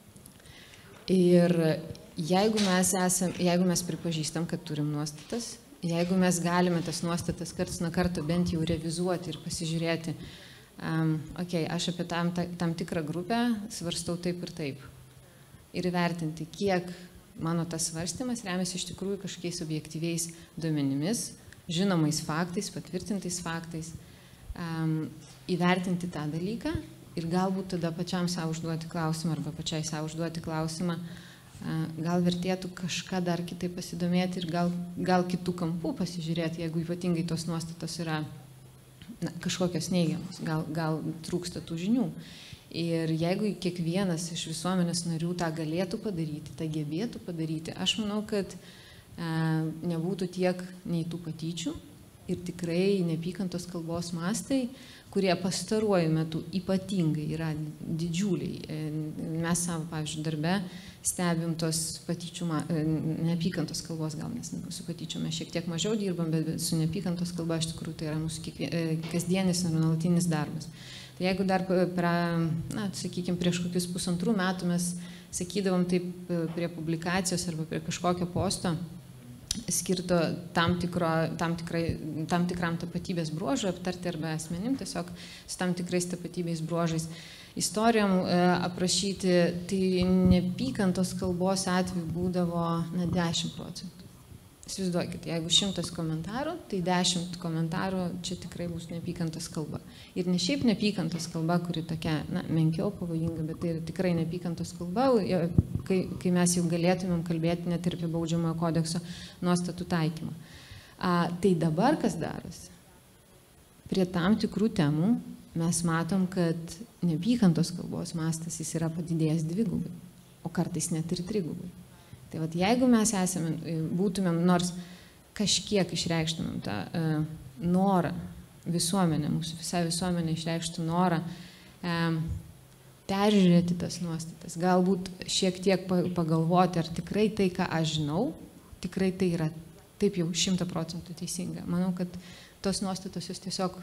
Ir jeigu mes pripažįstam, kad turim nuostatas, jeigu mes galime tas nuostatas karts nuo karto bent jau revizuoti ir pasižiūrėti, aš apie tam tikrą grupę svarstau taip ir taip. Ir įvertinti, kiek mano tas svarstymas remiasi iš tikrųjų kažkokiais objektyviais duomenimis, žinomais faktais, patvirtintais faktais, įvertinti tą dalyką. Ir galbūt tada pačiam savo užduoti klausimą arba pačiai savo užduoti klausimą, gal vertėtų kažką dar kitaip pasidomėti ir gal kitų kampų pasižiūrėti, jeigu ypatingai tos nuostatos yra kažkokios neigiamos, gal trūksta tų žinių. Ir jeigu kiekvienas iš visuomenės narių tą galėtų padaryti, tą gebėtų padaryti, aš manau, kad nebūtų tiek nei tų patyčių ir tikrai neapykantos kalbos mastai, kurie pastaruoju metu ypatingai yra didžiuliai. Mes savo, pavyzdžiui, darbe stebim tos patyčių, neapykantos kalbos, gal mes su patyčiu mes šiek tiek mažiau dirbam, bet su neapykantos kalba iš tikrųjų tai yra mūsų kasdienis ir nuolatinis darbas. Tai jeigu dar, sakykime, prieš kokius 1,5 metų mes sakydavom taip prie publikacijos arba prie kažkokio posto, skirto tam tikram tapatybės bruožui aptarti arba asmenim, tiesiog su tam tikrais tapatybės bruožais istorijom aprašyti, tai neapykantos kalbos atveju būdavo 10%. Įsivaizduokit, jeigu 100 komentarų, tai 10 komentarų čia tikrai bus neapykantos kalba. Ir ne šiaip neapykantos kalba, kuri tokia, menkiau pavojinga, bet tai yra tikrai neapykantos kalba, kai mes jau galėtumėm kalbėti net ir apie baudžiamojo kodekso nuostatų taikymą. Tai dabar kas darosi? Prie tam tikrų temų mes matom, kad neapykantos kalbos mastas jis yra padidėjęs 2-gubai, o kartais net ir 3-gubai. Tai vat, jeigu mes būtumėm, nors kažkiek išreikštumėm tą norą visuomenė, mūsų visa visuomenė išreikštų norą peržiūrėti tas nuostatas, galbūt šiek tiek pagalvoti, ar tikrai tai, ką aš žinau, tikrai tai yra taip jau 100% teisinga. Manau, kad tos nuostatos jos tiesiog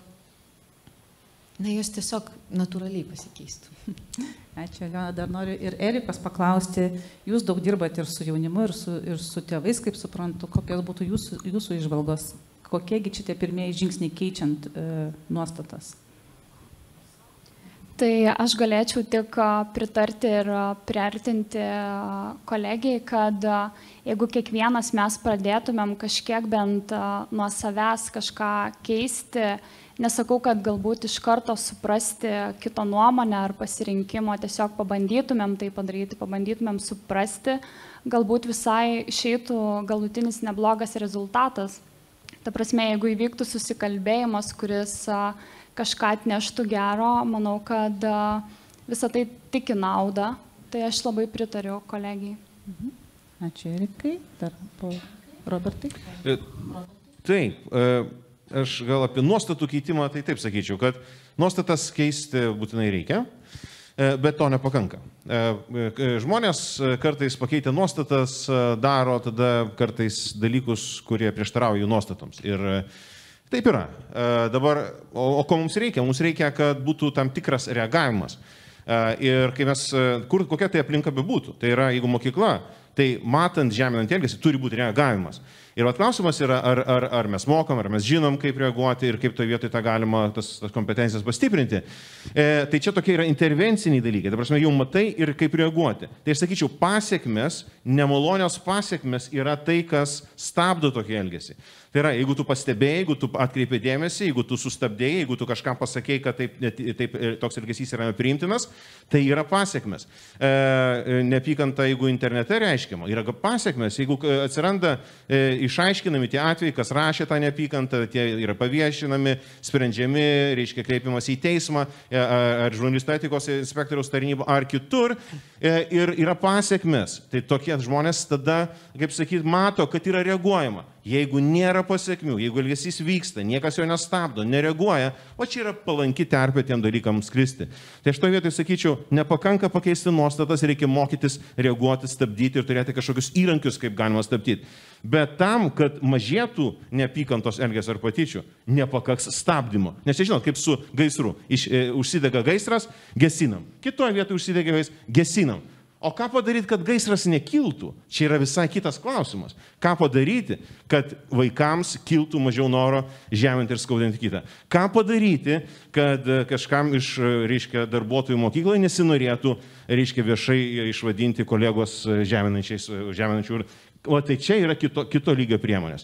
natūraliai pasikeistų. Ačiū, Aliona, dar noriu ir Erikos paklausti, jūs daug dirbate ir su jaunimu, ir su tėvais, kaip suprantu, kokios būtų jūsų įžvalgos, kokiegi čia tie pirmieji žingsniai keičiant nuostatas? Tai aš galėčiau tik pritarti ir priartinti kolegijai, kad jeigu kiekvienas mes pradėtumėm kažkiek bent nuo savęs kažką keisti, nesakau, kad galbūt iš karto suprasti kito nuomonę ar pasirinkimo, tiesiog pabandytumėm tai padaryti, pabandytumėm suprasti, galbūt visai išeitų galutinis neblogas rezultatas. Ta prasme, jeigu įvyktų susikalbėjimas, kuris kažką atneštų gero, manau, kad visą tai tik į naudą. Tai aš labai pritariu kolegijai. Ačiū, Erikai. Dar po Robertai. Taip. Aš gal apie nuostatų keitimą, tai taip sakyčiau, kad nuostatas keisti būtinai reikia, bet to nepakanka. Žmonės kartais pakeitę nuostatas daro tada kartais dalykus, kurie prieštarauja jų nuostatoms. Ir taip yra. Dabar, o ko mums reikia? Mums reikia, kad būtų tam tikras reagavimas. Ir kai mes, kokia tai aplinka bebūtų, tai yra, jeigu mokykla, tai matant žeminant elgesį turi būti reagavimas. Ir klausimas yra, ar mes mokam, ar mes žinom, kaip reaguoti ir kaip toje vietoje tą galima tas kompetencijas pastiprinti. Tai čia tokie yra intervenciniai dalykai. Ta prasme, jau matai ir kaip reaguoti. Tai aš sakyčiau, pasiekmes, nemalonios pasiekmes yra tai, kas stabdo tokį elgesį. Tai yra, jeigu tu pastebėjai, jeigu tu atkreipi dėmesį, jeigu tu sustabdėjai, jeigu tu kažkam pasakėjai, kad taip toks elgesys yra priimtinas, tai yra pasiekmes. Neapykanta, jeigu internete reiškiama, yra pasiekmes. Jeigu atsiranda išaiškinami tie atvejai, kas rašė tą neapykantą, tie yra paviešinami, sprendžiami, reiškia kreipimas į teismą, ar žurnalistų etikos inspektoriaus tarnybą, ar kitur, ir yra pasiekmes. Tai tokie žmonės tada, kaip sakyti, mato, kad yra reaguojama. Jeigu nėra pasiekmių, jeigu elgesys vyksta, niekas jo nestabdo, nereaguoja, o čia yra palanki terpė tiem dalykams skristi. Tai aš to vietoj sakyčiau, nepakanka pakeisti nuostatas, reikia mokytis, reaguoti, stabdyti ir turėti kažkokius įrankius, kaip galima stabdyti. Bet tam, kad mažėtų neapykantos elgesio ar patyčių, nepakaks stabdymo. Nes čia žinot, kaip su gaisru. Užsidega gaisras, gesinam. Kitoje vietoje užsidega gaisras, gesinam. O ką padaryti, kad gaisras nekiltų? Čia yra visai kitas klausimas. Ką padaryti, kad vaikams kiltų mažiau noro žeminti ir skaudinti kitą? Ką padaryti, kad kažkam iš, reiškia, darbuotojų mokykloje nesinorėtų, reiškia, viešai išvadinti kolegos žeminančių? O tai čia yra kito lygio priemonės.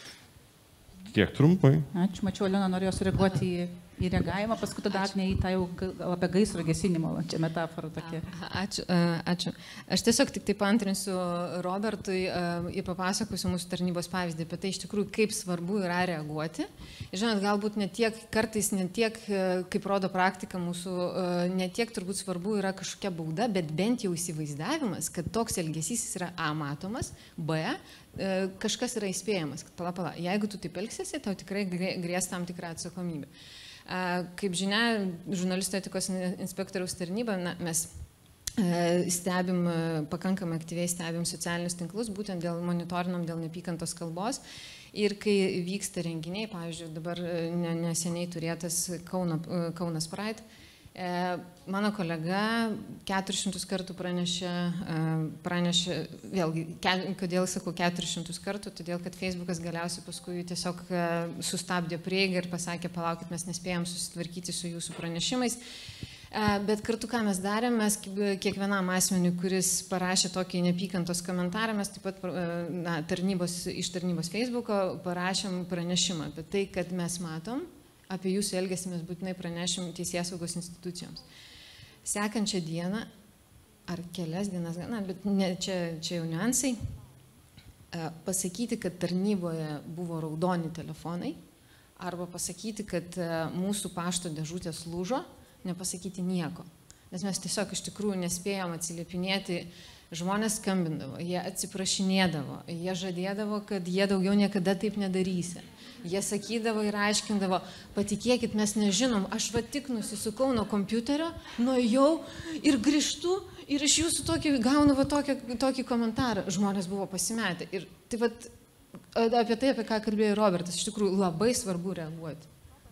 Tiek trumpai. Ačiū, mačiau, Aliona norėjo sureaguoti į reagavimą, paskui tada Agnė į tą jau apie gaisro gesinimo, čia metafora tokia. Ačiū. Aš tiesiog tik taip antrinsiu Robertui ir papasakosiu mūsų tarnybos pavyzdį apie tai iš tikrųjų, kaip svarbu yra reaguoti. Žinot, galbūt kartais ne tiek, kaip rodo praktika mūsų, ne tiek turbūt svarbu yra kažkokia bauda, bet bent jau įsivaizdavimas, kad toks elgesys yra A matomas, B kažkas yra įspėjamas, kad pala, jeigu tu taip elgsiesi, tau tikrai grės tam tikrą atsakomybę. Kaip žinia, žurnalistų etikos inspektoriaus tarnyba, mes stebim, pakankamai aktyviai stebim socialinius tinklus, būtent monitorinam dėl neapykantos kalbos. Ir kai vyksta renginiai, pavyzdžiui, dabar neseniai turėtas Kaunas Pride, Mano kolega 400 kartų pranešė, vėlgi, kodėl sakau 400 kartų, todėl kad Facebookas galiausiai paskui tiesiog sustabdė prieigą ir pasakė, palaukit, mes nespėjom susitvarkyti su jūsų pranešimais. Bet kartu, ką mes darėm, mes kiekvienam asmeniui, kuris parašė tokį neapykantos komentarą, mes taip pat iš tarnybos Facebooko parašėm pranešimą apie tai, kad mes matom, apie jūsų elgesį mes būtinai pranešim teisėsaugos institucijoms. Sekančią dieną, ar kelias dienas, bet ne, čia jau niuansai, pasakyti, kad tarnyboje buvo raudoni telefonai, arba pasakyti, kad mūsų pašto dėžutės lūžo, nepasakyti nieko. Nes mes tiesiog iš tikrųjų nespėjom atsiliepinėti, žmonės skambindavo, jie atsiprašinėdavo, jie žadėdavo, kad jie daugiau niekada taip nedarysi. Jie sakydavo ir aiškindavo, patikėkit, mes nežinom, aš va tik nusisukau nuo kompiuterio, nuėjau ir grįžtu ir iš jūsų gaunu va tokį komentarą. Žmonės buvo pasimetę. Ir tai va, apie tai, apie ką kalbėjo Robertas, iš tikrųjų labai svarbu reaguoti.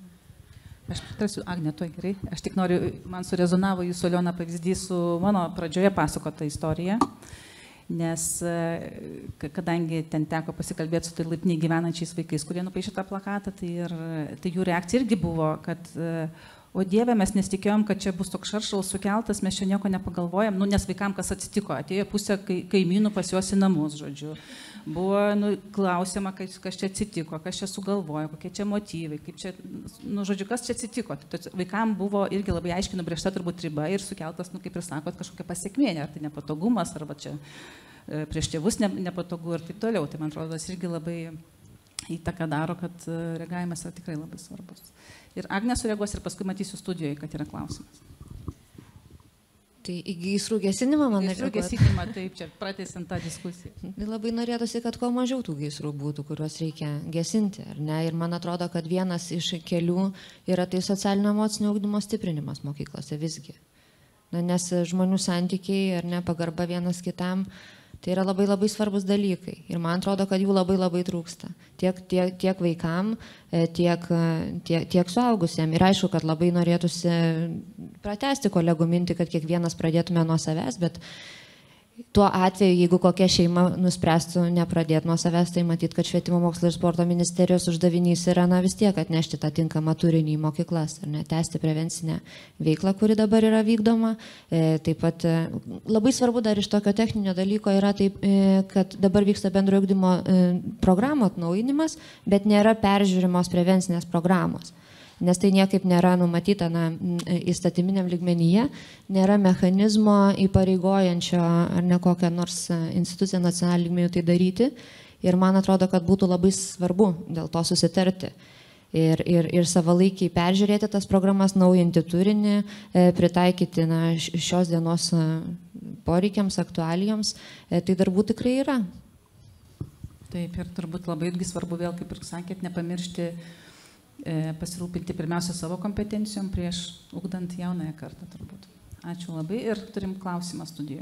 Aš pritarsiu, Agne, tuoj gerai. Aš tik noriu, man surezonavo jūsų Aliona pavyzdys su mano pradžioje pasakota istorija, nes kadangi ten teko pasikalbėti su tai laiptiniai gyvenančiais vaikais, kurie nupaišė tą plakatą, tai jų reakcija irgi buvo, kad o Dieve, mes nesitikėjom, kad čia bus toks šaršalas sukeltas, mes čia nieko nepagalvojam, nes vaikam kas atsitiko, atėjo pusė kaimynų pas juos į namus, žodžiu. Buvo klausima, kas čia atsitiko, kas čia sugalvojo, kokie čia motyvai, kaip čia, žodžiu, kas čia atsitiko. Vaikam buvo irgi labai aiškiai nubrėžta turbūt riba ir sukeltas, kaip ir sakot, kažkokia pasiekmė, ar tai nepatogumas, arba čia prieš tėvus nepatogu ir taip toliau. Tai man atrodo, tas irgi labai įtaką daro, kad reagavimas yra tikrai labai svarbus. Ir Agnė sureaguos ir paskui matysiu studijoje, kad yra klausimas. Tai į gaisrų gesinimą, man atrodo. Gaisrų gesinimą, taip, čia pratęsiant tą diskusiją. Labai norėtųsi, kad kuo mažiau tų gaisrų būtų, kuriuos reikia gesinti, ar ne? Ir man atrodo, kad vienas iš kelių yra tai socialinio emocinio ugdymo stiprinimas mokyklose visgi. Nes žmonių santykiai, ar ne, pagarba vienas kitam, tai yra labai labai svarbus dalykai. Ir man atrodo, kad jų labai labai trūksta. Tiek vaikam, tiek suaugusiem. Ir aišku, kad labai norėtųsi pratęsti kolegų mintį, kad kiekvienas pradėtume nuo savęs, bet tuo atveju, jeigu kokia šeima nuspręstų nepradėti nuo savęs, tai matyt, kad Švietimo mokslo ir sporto ministerijos uždavinys yra vis tiek atnešti tą tinkamą turinį į mokyklas, ar ne, tęsti prevencinę veiklą, kuri dabar yra vykdoma. Taip pat labai svarbu dar iš tokio techninio dalyko yra taip, kad dabar vyksta bendrojo ugdymo programų atnaujinimas, bet nėra peržiūrimos prevencinės programos. Nes tai niekaip nėra numatyta įstatyminiam lygmenyje, nėra mechanizmo įpareigojančio ar ne kokią nors instituciją nacionaliniu lygmeniu tai daryti. Ir man atrodo, kad būtų labai svarbu dėl to susitarti. Ir savalaikiai peržiūrėti tas programas, naujinti turinį, pritaikyti šios dienos poreikiams, aktualijoms. Tai darbų tikrai yra. Taip, ir turbūt labai irgi svarbu vėl, kaip ir sakėt, nepamiršti pasirūpinti pirmiausia savo kompetencijom prieš ugdant jaunąją kartą turbūt. Ačiū labai ir turim klausimą studijoje.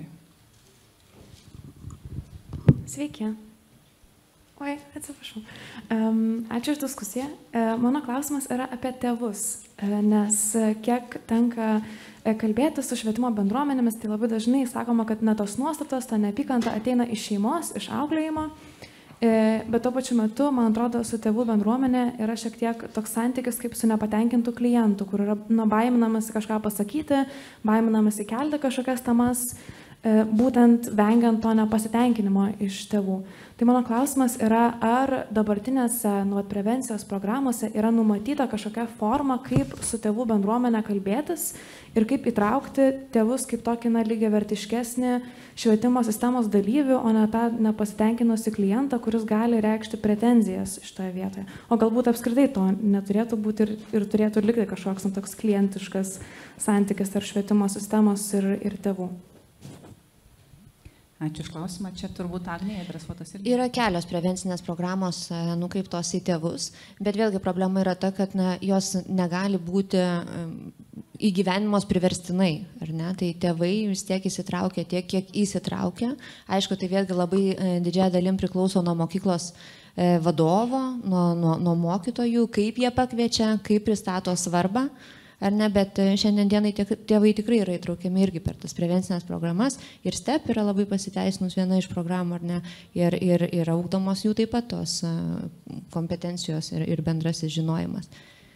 Sveiki. Oi, atsiprašau. Ačiū už diskusiją. Mano klausimas yra apie tėvus, nes kiek tenka kalbėti su švietimo bendruomenėmis, tai labai dažnai sakoma, kad tos nuostatos, ta neapykanta ateina iš šeimos, iš auklėjimo. Bet tuo pačiu metu, man atrodo, su tėvų bendruomenė yra šiek tiek toks santykis kaip su nepatenkintų klientų, kur yra baiminamas kažką pasakyti, baiminamas įkelti kažkokias temas, būtent vengiant to nepasitenkinimo iš tėvų. Tai mano klausimas yra, ar dabartinėse prevencijos programuose yra numatyta kažkokia forma, kaip su tėvų bendruomenė kalbėtis ir kaip įtraukti tėvus kaip tokį lygiavertiškesnį švietimo sistemos dalyvių, o ne tą nepasitenkinusi klientą, kuris gali reikšti pretenzijas šitoje vietoje. O galbūt apskritai to neturėtų būti ir turėtų likti kažkoks toks klientiškas santykis tarp švietimo sistemos ir tėvų. Ačiū iš klausimą. Čia turbūt Agnė adresuotas irgi. Yra kelios prevencinės programos nukreiptos į tėvus, bet vėlgi problema yra ta, kad jos negali būti įgyvenimos priverstinai, ar ne? Tai tėvai vis tiek įsitraukia tiek, kiek įsitraukia. Aišku, tai vėlgi labai didžiąją dalim priklauso nuo mokyklos vadovo, nuo mokytojų, kaip jie pakviečia, kaip pristato svarbą. ar ne, bet šiandien dienai tėvai tikrai yra įtraukiami irgi per tas prevencinės programas ir STEP yra labai pasiteisinus viena iš programų, ar ne, ir ugdomos jų taip pat tos kompetencijos ir bendrasis žinojimas.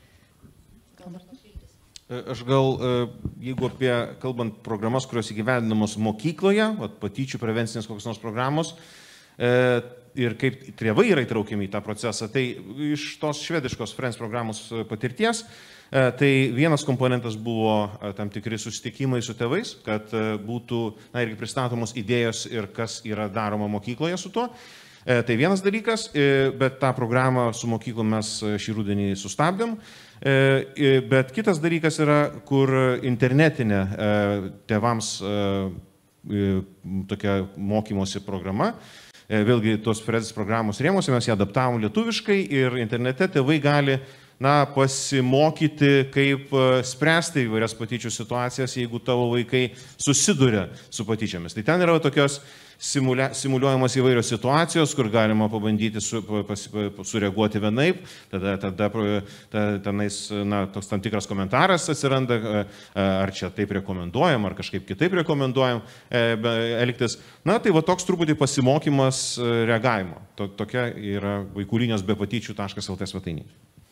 Aš gal, jeigu kalbant programas, kurios įgyvendinamos mokykloje, patyčių prevencinės kokios nors programos, ir kaip tėvai yra įtraukiami į tą procesą, tai iš tos švediškos Friends programos patirties, tai vienas komponentas buvo tam tikri susitikimai su tėvais, kad būtų irgi pristatomos idėjos ir kas yra daroma mokykloje su tuo. Tai vienas dalykas, bet tą programą su mokyklom mes šį rudenį sustabdėm. Bet kitas dalykas yra, kur internetinė tėvams tokia mokymosi programa. Vėlgi tos Friends programos rėmose mes ją adaptavom lietuviškai ir internete tėvai gali pasimokyti, kaip spręsti įvairias patyčių situacijas, jeigu tavo vaikai susiduria su patyčiamis. Tai ten yra tokios simuliuojamos įvairios situacijos, kur galima pabandyti sureaguoti vienaip, tada tenais toks tam tikras komentaras atsiranda, ar čia taip rekomenduojam, ar kažkaip kitaip rekomenduojam elgtis. Tai va toks truputį pasimokymas reagavimo. Tokia yra vaikų linijos be patyčių.lt svetainė.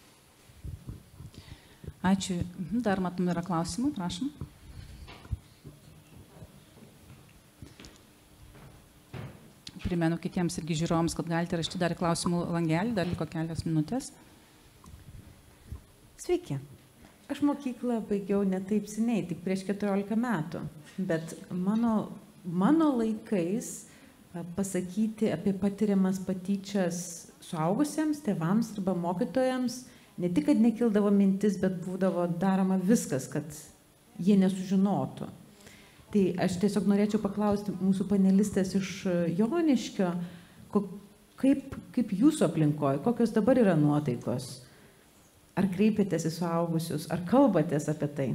Ačiū. Dar matom yra klausimų, prašom. Primenu kitiems irgi žiūrovams, kad galite rašyti dar klausimų langelį, dar liko kelios minutės. Sveiki. Aš mokyklą baigiau ne taip seniai, tik prieš 14 metų, bet mano laikais pasakyti apie patiriamas patyčias suaugusiems, tėvams arba mokytojams ne tik, kad nekildavo mintis, bet būdavo daroma viskas, kad jie nesužinotų. Tai aš tiesiog norėčiau paklausti mūsų panelistės iš Joniškio, kaip jūsų aplinkoje, kokios dabar yra nuotaikos? Ar kreipiatės į suaugusius, ar kalbatės apie tai?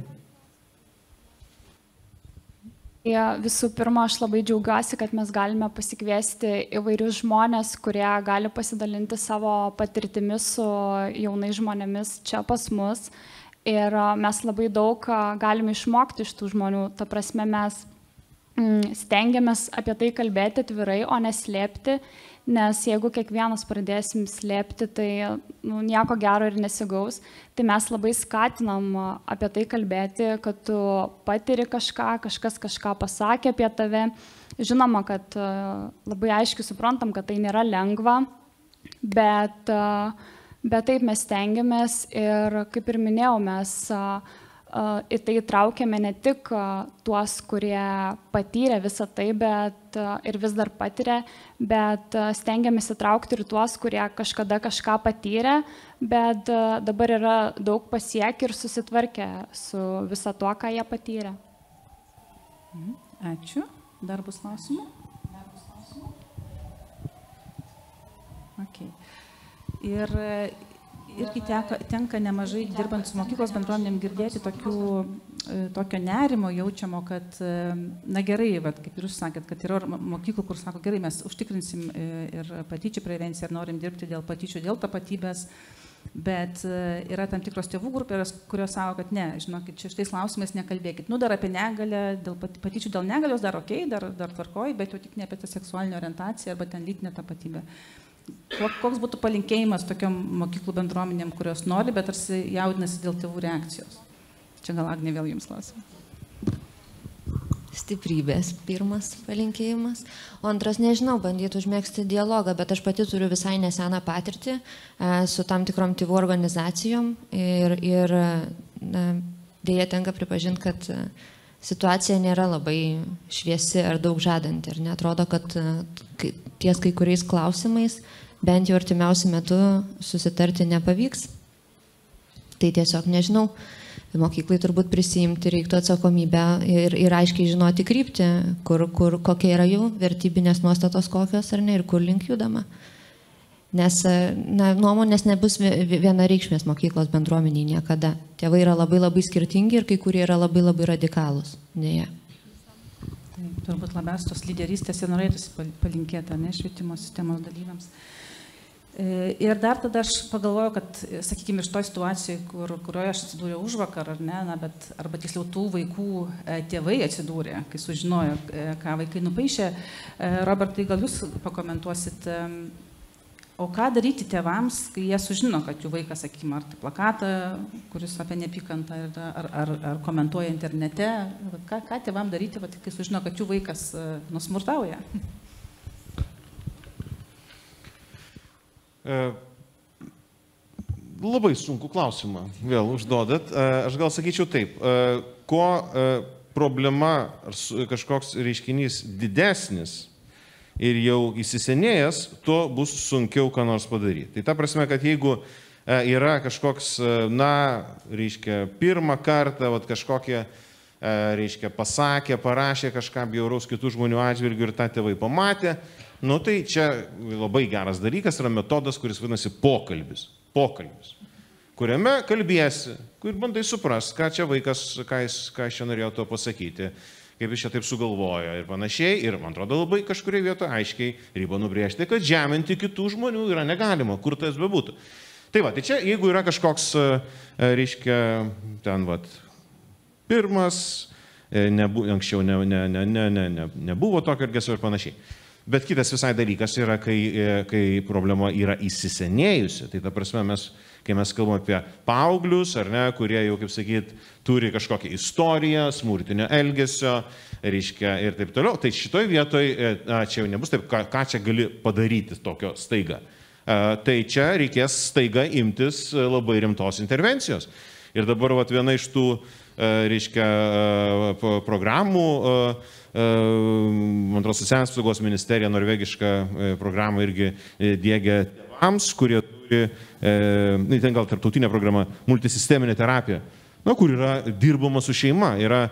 Visų pirma, aš labai džiaugiuosi, kad mes galime pasikviesti įvairius žmonės, kurie gali pasidalinti savo patirtimis su jaunais žmonėmis čia pas mus. Ir mes labai daug galime išmokti iš tų žmonių. Ta prasme, mes stengiamės apie tai kalbėti atvirai, o neslėpti, nes jeigu kiekvienas pradėsim slėpti, tai nieko gero ir nesigaus. Tai mes labai skatinam apie tai kalbėti, kad tu patiri kažką, kažkas kažką pasakė apie tave. Žinoma, kad labai aiškiai suprantam, kad tai nėra lengva, bet taip mes stengiamės ir, kaip ir minėjau, mes į tai traukiame ne tik tuos, kurie patyrė visą tai, bet ir vis dar patiria, bet stengiamės įtraukti ir tuos, kurie kažkada kažką patyrė, bet dabar yra daug pasiekę ir susitvarkę su visą tuo, ką jie patyrė. Ačiū. Dar bus klausimų? Okay. Irgi tenka nemažai dirbant su mokyklos bendruomenėm girdėti tokio nerimo jaučiamo, kad, na gerai, kaip ir jūs sakėt, kad yra mokyklų, kur sako, gerai, mes užtikrinsim ir patyčių prevenciją ir norim dirbti dėl patyčių, dėl tapatybės, bet yra tam tikros tėvų grupės, kurios sako, kad ne, žinokit, čia šitais klausimais nekalbėkit. Dar apie negalę, dėl patyčių dėl negalios dar okei, dar tvarkoj, bet jau tik ne apie tą seksualinę orientaciją arba ten lytinę tapatybę. Koks būtų palinkėjimas tokiom mokyklų bendruomenėm, kurios nori, bet tarsi jaudinasi dėl tėvų reakcijos? Čia gal Agnė vėl jums klausia. Stiprybės pirmas palinkėjimas, o antras, nežinau, bandyti užmėgsti dialogą, bet aš pati turiu visai neseną patirtį su tam tikrom tėvų organizacijom ir dėja tenka pripažinti, kad situacija nėra labai šviesi ar daug žadanti ir netrodo, kad ties kai kuriais klausimais bent jau artimiausiu metu susitarti nepavyks. Tai tiesiog nežinau, mokyklai turbūt prisijimti reiktų atsakomybę ir aiškiai žinoti kryptį, kokia yra jų vertybinės nuostatos kokios ar ne ir kur link judama. Nes nuomonės nebus vienareikšmės mokyklos bendruomeniai niekada. Tėvai yra labai labai skirtingi ir kai kurie yra labai labai radikalūs. Dėja. Turbūt labiausiai tos lyderystės ir norėtųsi palinkėti, ne, švietimo sistemos dalyviams. Ir dar tada aš pagalvojau, kad, sakykime, iš to situacijai, kurioje aš atsidūriau užvakar, ar ne, arba tiksliau tų vaikų tėvai atsidūrė, kai sužinojo, ką vaikai nupaišė. Robertai, gal jūs pakomentuosit, o ką daryti tėvams, kai jie sužino, kad jų vaikas, sakykime, ar tai plakatą, kuris apie neapykantą, ar komentuoja internete, ką tėvam daryti, kai sužino, kad jų vaikas nusmurtauja? Labai sunku klausimą vėl užduodat. Aš gal sakyčiau taip, kuo problema ar kažkoks reiškinys didesnis ir jau įsisenėjęs, tuo bus sunkiau ką nors padaryti. Tai ta prasme, kad jeigu yra kažkoks, reiškia, pirmą kartą, kažkokie, reiškia, pasakė, parašė kažką bjauraus kitų žmonių atžvilgių ir tą tėvai pamatė, tai čia labai geras dalykas yra metodas, kuris vadinasi pokalbis. Pokalbis, kuriame kalbėsi, kur bandai suprast, ką čia vaikas, ką jis čia norėjo to pasakyti, kaip jis čia taip sugalvojo ir panašiai. Ir man atrodo labai kažkurioje vietoje aiškiai ribą nubrėžti, kad žeminti kitų žmonių yra negalima, kur tas bebūtų. Tai va, tai čia jeigu yra kažkoks, reiškia, ten pirmas, anksčiau nebuvo tokio elgesio ir panašiai. Bet kitas visai dalykas yra, kai problema yra įsisenėjusi. Tai ta prasme, kai mes kalbame apie paauglius, ar ne, kurie jau, kaip sakyt, turi kažkokią istoriją, smurtinio elgesio, reiškia, ir taip toliau, tai šitoj vietoj čia jau nebus taip, ką čia gali padaryti tokio staiga. Tai čia reikės staiga imtis labai rimtos intervencijos. Ir dabar viena iš tų, reiškia, programų, man atrodo, socialinės apsaugos ministerija norvegišką programą irgi diegia tėvams, kurie turi, ten gal tarptautinė programa, multisisteminė terapija, kur yra dirbama su šeima, yra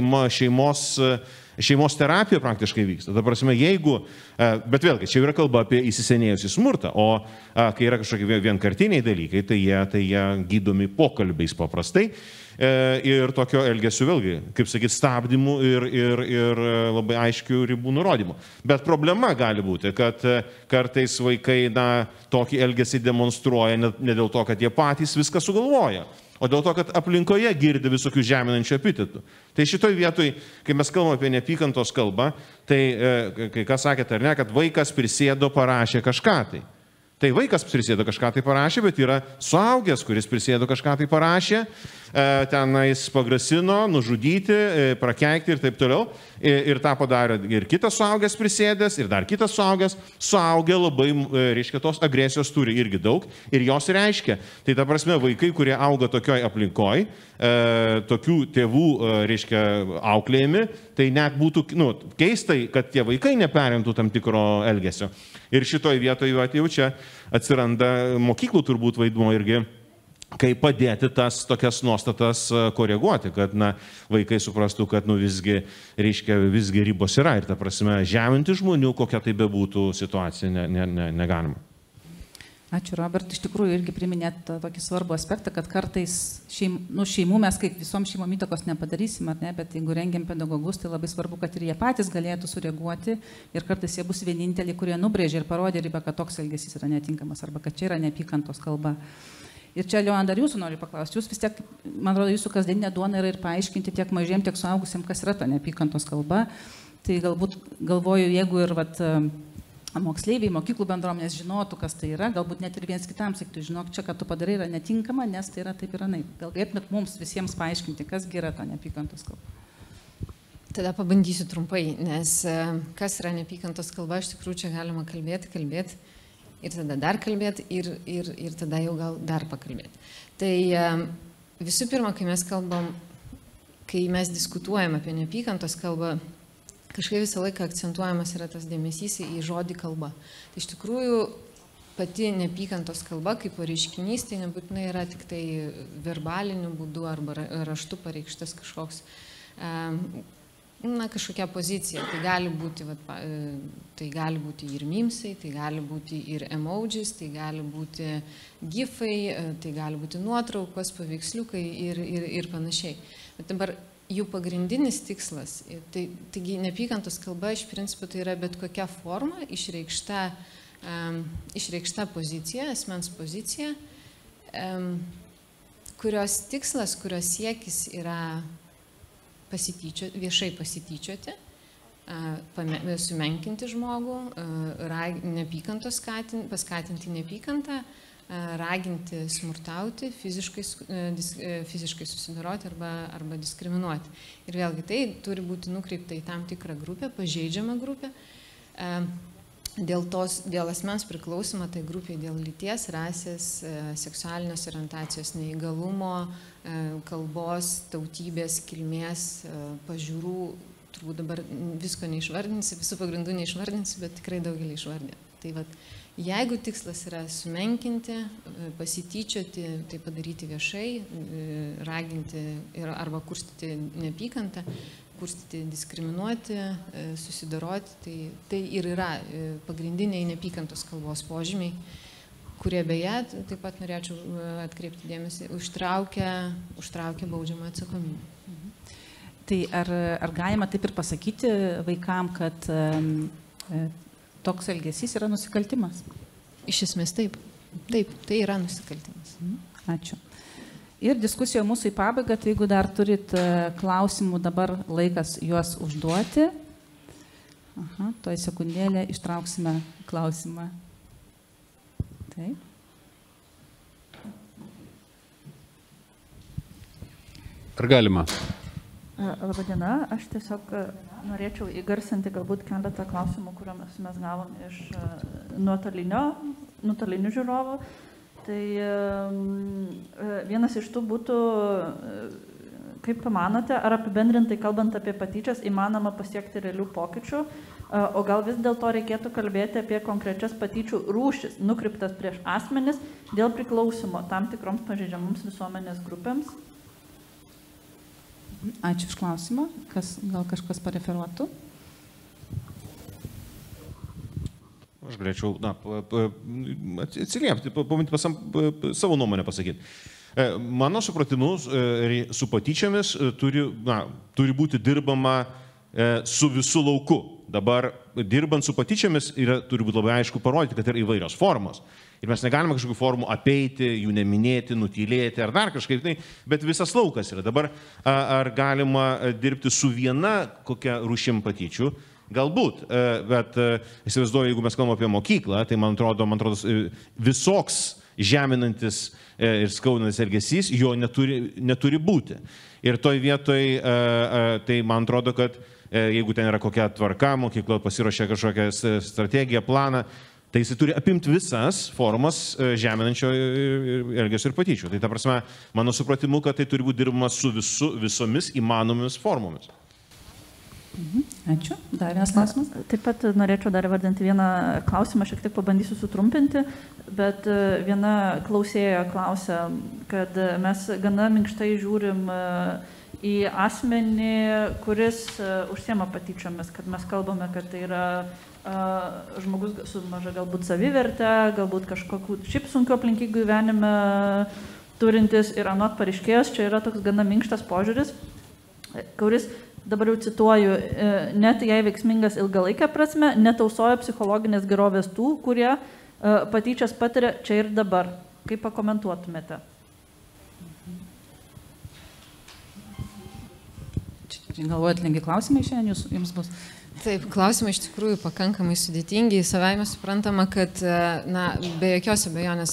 šeimos terapija praktiškai vyksta. Ta prasme, jeigu, bet vėlgi, čia yra kalba apie įsisenėjusį smurtą, o kai yra kažkokie vienkartiniai dalykai, tai jie gydomi pokalbiais paprastai. Ir tokio elgesio vėlgi, kaip sakyti, stabdymų ir labai aiškių ribų nurodymų. Bet problema gali būti, kad kartais vaikai tokį elgesį demonstruoja ne dėl to, kad jie patys viską sugalvoja, o dėl to, kad aplinkoje girdi visokių žeminančių epitetų. Tai šitoj vietoj, kai mes kalbame apie neapykantos kalbą, tai kai ką sakėte, ar ne, kad vaikas prisėdo, parašė kažką tai. Tai vaikas prisėdo kažką tai parašė, bet yra suaugęs, kuris prisėdo kažką tai parašė, tenais pagrasino, nužudyti, prakeikti ir taip toliau. Ir tą padarė ir kitas suaugęs prisėdęs, ir dar kitas suaugęs. Suaugę labai, reiškia, tos agresijos turi irgi daug ir jos reiškia. Tai ta prasme, vaikai, kurie auga tokioj aplinkoj, tokių tėvų, reiškia, auklėjami, tai net būtų keistai, kad tie vaikai neperimtų tam tikro elgesio. Ir šitoj vietoje jau čia atsiranda mokyklų turbūt vaidmuo irgi, kaip padėti tas tokias nuostatas koreguoti, kad vaikai suprastų, kad visgi ribos yra ir ta prasme žeminti žmonių, kokia tai bebūtų situacija, negalima. Ačiū, Robert. Iš tikrųjų irgi priminėt tokį svarbų aspektą, kad kartais šeimų mes kaip visom šeimom įtakos nepadarysim, ar ne, bet jeigu rengiam pedagogus, tai labai svarbu, kad ir jie patys galėtų sureaguoti ir kartais jie bus vieninteliai, kurie nubrėžia ir parodė ribą, kad toks elgesys yra netinkamas arba kad čia yra neapykantos kalba. Ir čia, Leona, dar jūsų noriu paklausti. Jūs vis tiek, man atrodo, jūsų kasdieninė duona yra ir paaiškinti tiek mažiem, tiek suaugusiem, kas yra ta neapykantos kalba. Tai galbūt galvoju, jeigu ir moksleiviai, mokyklų bendruomenės žinotų, kas tai yra, galbūt net ir viens kitam sakytų, žinok, čia, kad tu padarai, yra netinkama, nes tai yra taip ir anaip. Gal galėtumėt mums visiems paaiškinti, kas yra ta neapykantos kalba? Tada pabandysiu trumpai, nes kas yra neapykantos kalba, iš tikrųjų čia galima kalbėti ir tada dar kalbėti ir tada jau gal dar pakalbėti. Tai visų pirma, kai mes diskutuojam apie neapykantos kalbą, kažkaip visą laiką akcentuojamas yra tas dėmesys į žodį kalba. Tai iš tikrųjų pati neapykantos kalba kaip pareiškinys, tai nebūtinai yra tik tai verbaliniu būdu arba raštu pareikštas kažkoks, kažkokia pozicija. Tai gali būti ir mimsai, tai gali būti ir emojis, tai gali būti gifai, tai gali būti nuotraukos, paveiksliukai ir panašiai. Bet dabar jų pagrindinis tikslas, taigi neapykantos kalba iš principo tai yra bet kokia forma išreikšta išreikšta pozicija, asmens pozicija, kurios tikslas, kurios siekis yra viešai pasityčioti, sumenkinti žmogų, paskatinti neapykantą, raginti smurtauti, fiziškai susidoroti arba diskriminuoti. Ir vėlgi tai turi būti nukreipta į tam tikrą grupę, pažeidžiamą grupę. Dėl asmens priklausimo tai grupiai dėl lyties, rasės, seksualinės orientacijos, neįgalumo, kalbos, tautybės, kilmės, pažiūrų, turbūt dabar visko neišvardinsi, visų pagrindų neišvardinsi, bet tikrai daugelį išvardė. Tai vat, jeigu tikslas yra sumenkinti, pasityčioti, tai padaryti viešai, raginti arba kurstyti neapykantą, kurstyti, diskriminuoti, susidoroti, tai ir yra pagrindiniai neapykantos kalbos požymiai, kurie beje, taip pat norėčiau atkreipti dėmesį, užtraukia baudžiamą atsakomybę. Tai ar galima taip ir pasakyti vaikam, kad toks elgesys yra nusikaltimas? Iš esmės taip. Taip, tai yra nusikaltimas. Ačiū. Ir diskusijų mūsų į pabaigą, tai jeigu dar turit klausimų, dabar laikas juos užduoti. Toj sekundėlę ištrauksime klausimą. Taip. Ar galima? Labadiena, aš tiesiog norėčiau įgarsinti galbūt keletą klausimų, kuriuos mes gavom iš nuotolinių žiūrovų. Tai vienas iš tų būtų, kaip manote, ar apibendrintai kalbant apie patyčias įmanoma pasiekti realių pokyčių, o gal vis dėlto reikėtų kalbėti apie konkrečias patyčių rūšis, nukreiptas prieš asmenis dėl priklausimo tam tikroms pažeidžiamoms visuomenės grupėms? Ačiū už klausimą. Gal kažkas pareferuotų? Aš galėčiau atsiliepti, savo nuomonę pasakyti. Mano supratimu, su patyčiamis turi būti dirbama su visų lauku. Dabar dirbant su patyčiamis turi būti labai aišku parodyti, kad yra įvairios formos. Ir mes negalime kažkokių formų apeiti, jų neminėti, nutylėti ar dar kažkaip tai, bet visas laukas yra. Dabar ar galima dirbti su viena kokia rūšim patyčių? Galbūt, bet įsivaizduoju, jeigu mes kalbame apie mokyklą, tai man atrodo, visoks žeminantis ir skaudinantis elgesys jo neturi būti. Ir toj vietoj, tai man atrodo, kad jeigu ten yra kokia tvarka, mokykla pasiruošia kažkokią strategiją, planą, tai jis turi apimti visas formas žeminančio elgesio ir patyčių. Tai ta prasme, mano supratimu, kad tai turi būti dirbama su visomis įmanomis formomis. Ačiū. Dar vienas klausimas. Taip pat norėčiau dar vardinti vieną klausimą, šiek tiek pabandysiu sutrumpinti, bet viena klausėja klausia, kad mes gana minkštai žiūrim į asmenį, kuris užsiema patyčiomis, kad mes kalbame, kad tai yra žmogus su maža galbūt saviverte, galbūt kažkokių šiaip sunkių aplinkybių gyvenime turintis ir anot pareiškėjos, čia yra toks gana minkštas požiūris, kuris, dabar jau cituoju, net jei veiksmingas ilgalaikę prasme, netausoja psichologinės gerovės tų, kurie patyčias patiria čia ir dabar. Kaip pakomentuotumėte? Galvojat, lengvi klausimai šiandien jums bus? Taip, klausimai iš tikrųjų pakankamai sudėtingi. Savaime suprantama, kad be jokios abejonės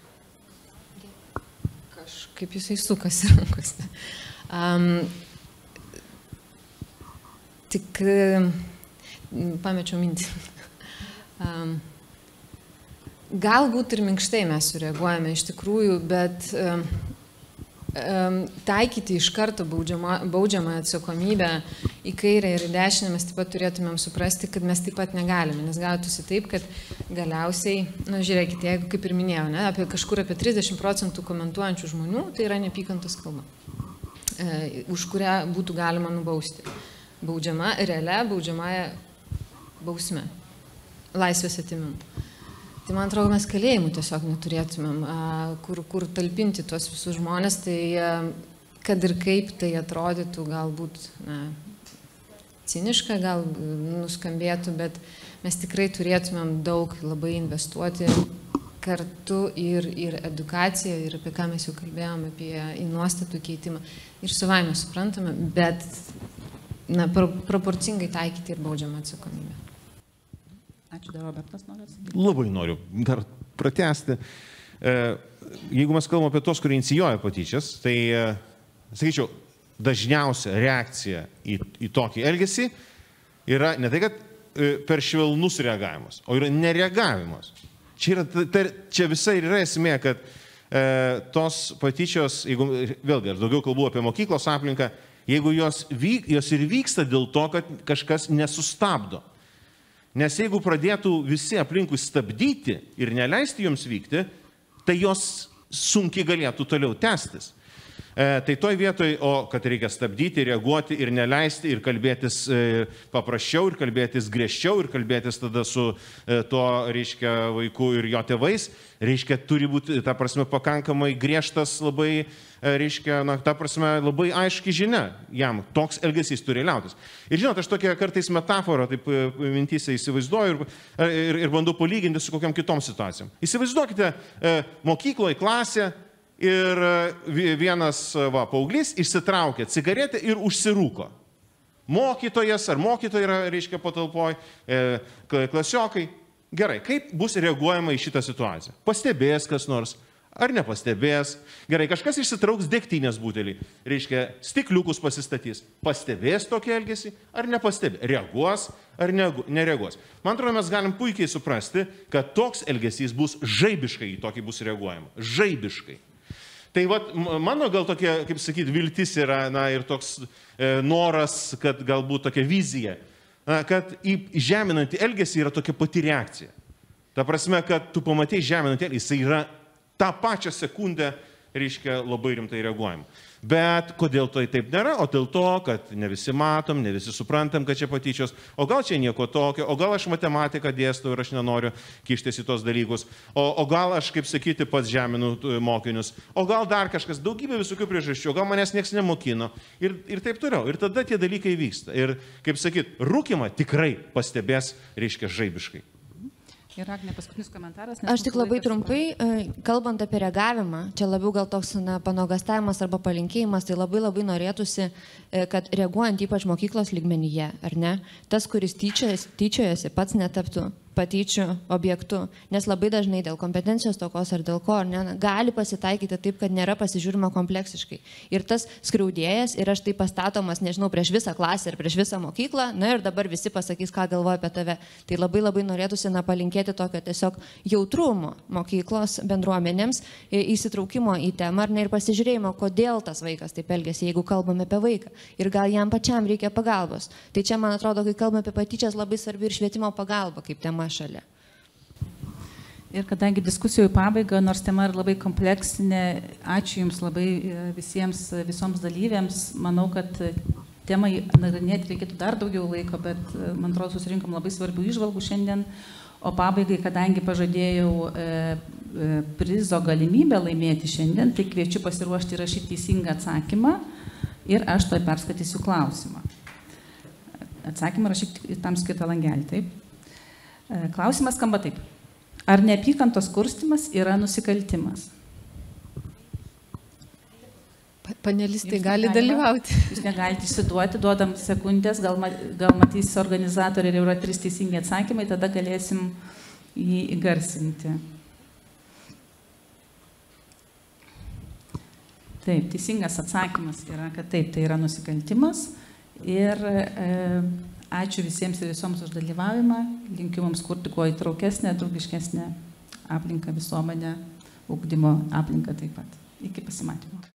kažkaip jisai sukasi rankose. Tik pamečiau mintį. Galbūt ir minkštai mes sureaguojame iš tikrųjų, bet taikyti iš karto baudžiamą atsakomybę į kairę ir į dešinę mes taip pat turėtumėm suprasti, kad mes taip pat negalime, nes gautųsi taip, kad galiausiai, žiūrėkite, jeigu kaip ir minėjau, apie 30% komentuojančių žmonių, tai yra neapykantos kalba, už kurią būtų galima nubausti. Realia baudžiamąją bausmę, laisvės atėmimu. Tai man atrodo, mes kalėjimų tiesiog neturėtumėm, kur talpinti tuos visus žmonės, tai kad ir kaip tai atrodytų galbūt ciniška, gal nuskambėtų, bet mes tikrai turėtumėm daug labai investuoti kartu ir edukaciją, ir apie ką mes jau kalbėjome, apie nuostatų keitimą. Ir savaime suprantame, bet proporcingai taikyti ir baudžiamą atsakomybę. Ačiū, dar Robertas nori atsakyti. Labai noriu dar pratęsti. Jeigu mes kalbame apie tos, kurie inicijuoja patyčias, tai, sakyčiau, dažniausia reakcija į tokį elgesį yra ne tai, kad per švelnus reagavimas, o yra nereagavimas. Čia visa ir yra esmė, kad tos patyčios, jeigu vėlgi, aš daugiau kalbu apie mokyklos aplinką, jeigu jos ir vyksta dėl to, kad kažkas nesustabdo. Nes jeigu pradėtų visi aplinkui stabdyti ir neleisti joms vykti, tai jos sunkiai galėtų toliau tęstis. Tai toj vietoj, kad reikia stabdyti, reaguoti ir neleisti ir kalbėtis paprasčiau, ir kalbėtis griežčiau, ir kalbėtis tada su to, reiškia, vaiku ir jo tėvais, reiškia, turi būti, ta prasme, pakankamai griežtas labai, reiškia, ta prasme, labai aiški žinia jam, toks elgesys turi liautis. Ir žinot, aš tokią kartais metaforą taip mintyse įsivaizduoju ir bandau palyginti su kokiam kitom situacijom. Įsivaizduokite mokykloje, klasė, ir vienas paauglys išsitraukė cigaretę ir užsirūko. Mokytojas ar mokytoja yra, reiškia, patalpoj, klasiokai. Gerai, kaip bus reaguojama į šitą situaciją? Pastebės kas nors, ar nepastebės? Gerai, kažkas išsitrauks degtinės butelį, reiškia, stikliukus pasistatys. Pastebės tokį elgesį, ar nepastebės? Reaguos, ar nereaguos? Man atrodo, mes galim puikiai suprasti, kad toks elgesys bus žaibiškai, į tokį bus reaguojama. Žaibiškai. Tai mano gal tokia, kaip sakyti, viltis yra, ir toks noras, kad galbūt tokia vizija, kad į žeminantį elgesį yra tokia pati reakcija. Ta prasme, kad tu pamatai žeminantį elgesį, jis yra tą pačią sekundę, reiškia, labai rimtai reaguojama. Bet kodėl tai taip nėra? O dėl to, kad ne visi matom, ne visi suprantam, kad čia patyčios, o gal čia nieko tokio, o gal aš matematiką dėstau ir aš nenoriu kištis į tos dalykus, o gal aš, kaip sakyti, pats žeminu mokinius, o gal dar kažkas, daugybė visokių priežasčių, o gal manęs nieks nemokino ir taip toliau. Ir tada tie dalykai vyksta. Ir, kaip sakyti, rūkimą tikrai pastebės, reiškia, žaibiškai. Ir Agnė, paskutinis komentaras. Aš tik labai trumpai, kalbant apie reagavimą, čia labiau gal toks panogastavimas arba palinkėjimas, tai labai norėtųsi, kad reaguojant ypač mokyklos lygmenyje, ar ne, tas, kuris tyčiojasi, pats netaptų patyčių objektu, nes labai dažnai dėl kompetencijos tokos ar dėl ko, gali pasitaikyti taip, kad nėra pasižiūrima kompleksiškai. Ir tas skriaudėjas yra štai pastatomas, nežinau, prieš visą klasę ir prieš visą mokyklą, ir dabar visi pasakys, ką galvoja apie tave. Tai labai norėtųsi palinkėti tokio tiesiog jautrumo mokyklos bendruomenėms, įsitraukimo į temą ir pasižiūrėjimo, kodėl tas vaikas taip elgiasi, jeigu kalbame apie vaiką. Ir gal jam pačiam reikia pagalbos. Tai čia, man atrodo, kai kalbame apie patyčias, labai svarbi ir švietimo pagalba kaip tema šalia. Ir kadangi diskusijų į pabaigą, nors tema yra labai kompleksinė, ačiū Jums labai visoms dalyviams. Manau, kad temai nagrinėti reikėtų dar daugiau laiko, bet man atrodo, susirinkom labai svarbių įžvalgų šiandien. O pabaigai, kadangi pažadėjau prizo galimybę laimėti šiandien, tai kviečiu pasiruošti rašyti teisingą atsakymą ir aš toj perskaitysiu klausimą. Atsakymą rašyti tam skirtą langelį, taip? Klausimas skamba taip. Ar neapykantos kurstymas yra nusikaltimas? Panelistai gali dalyvauti. Jūs negalite išsiduoti, duodam sekundės, gal matys organizatoriai ir yra 3 teisingi atsakymai, tada galėsim jį įgarsinti. Taip, teisingas atsakymas yra, kad taip, tai yra nusikaltimas. Ir ačiū visiems ir visoms už dalyvavimą. Linkiu mums kurti kuo įtraukesnę, draugiškesnę aplinką, visuomenę, ugdymo aplinką taip pat. Iki pasimatymo.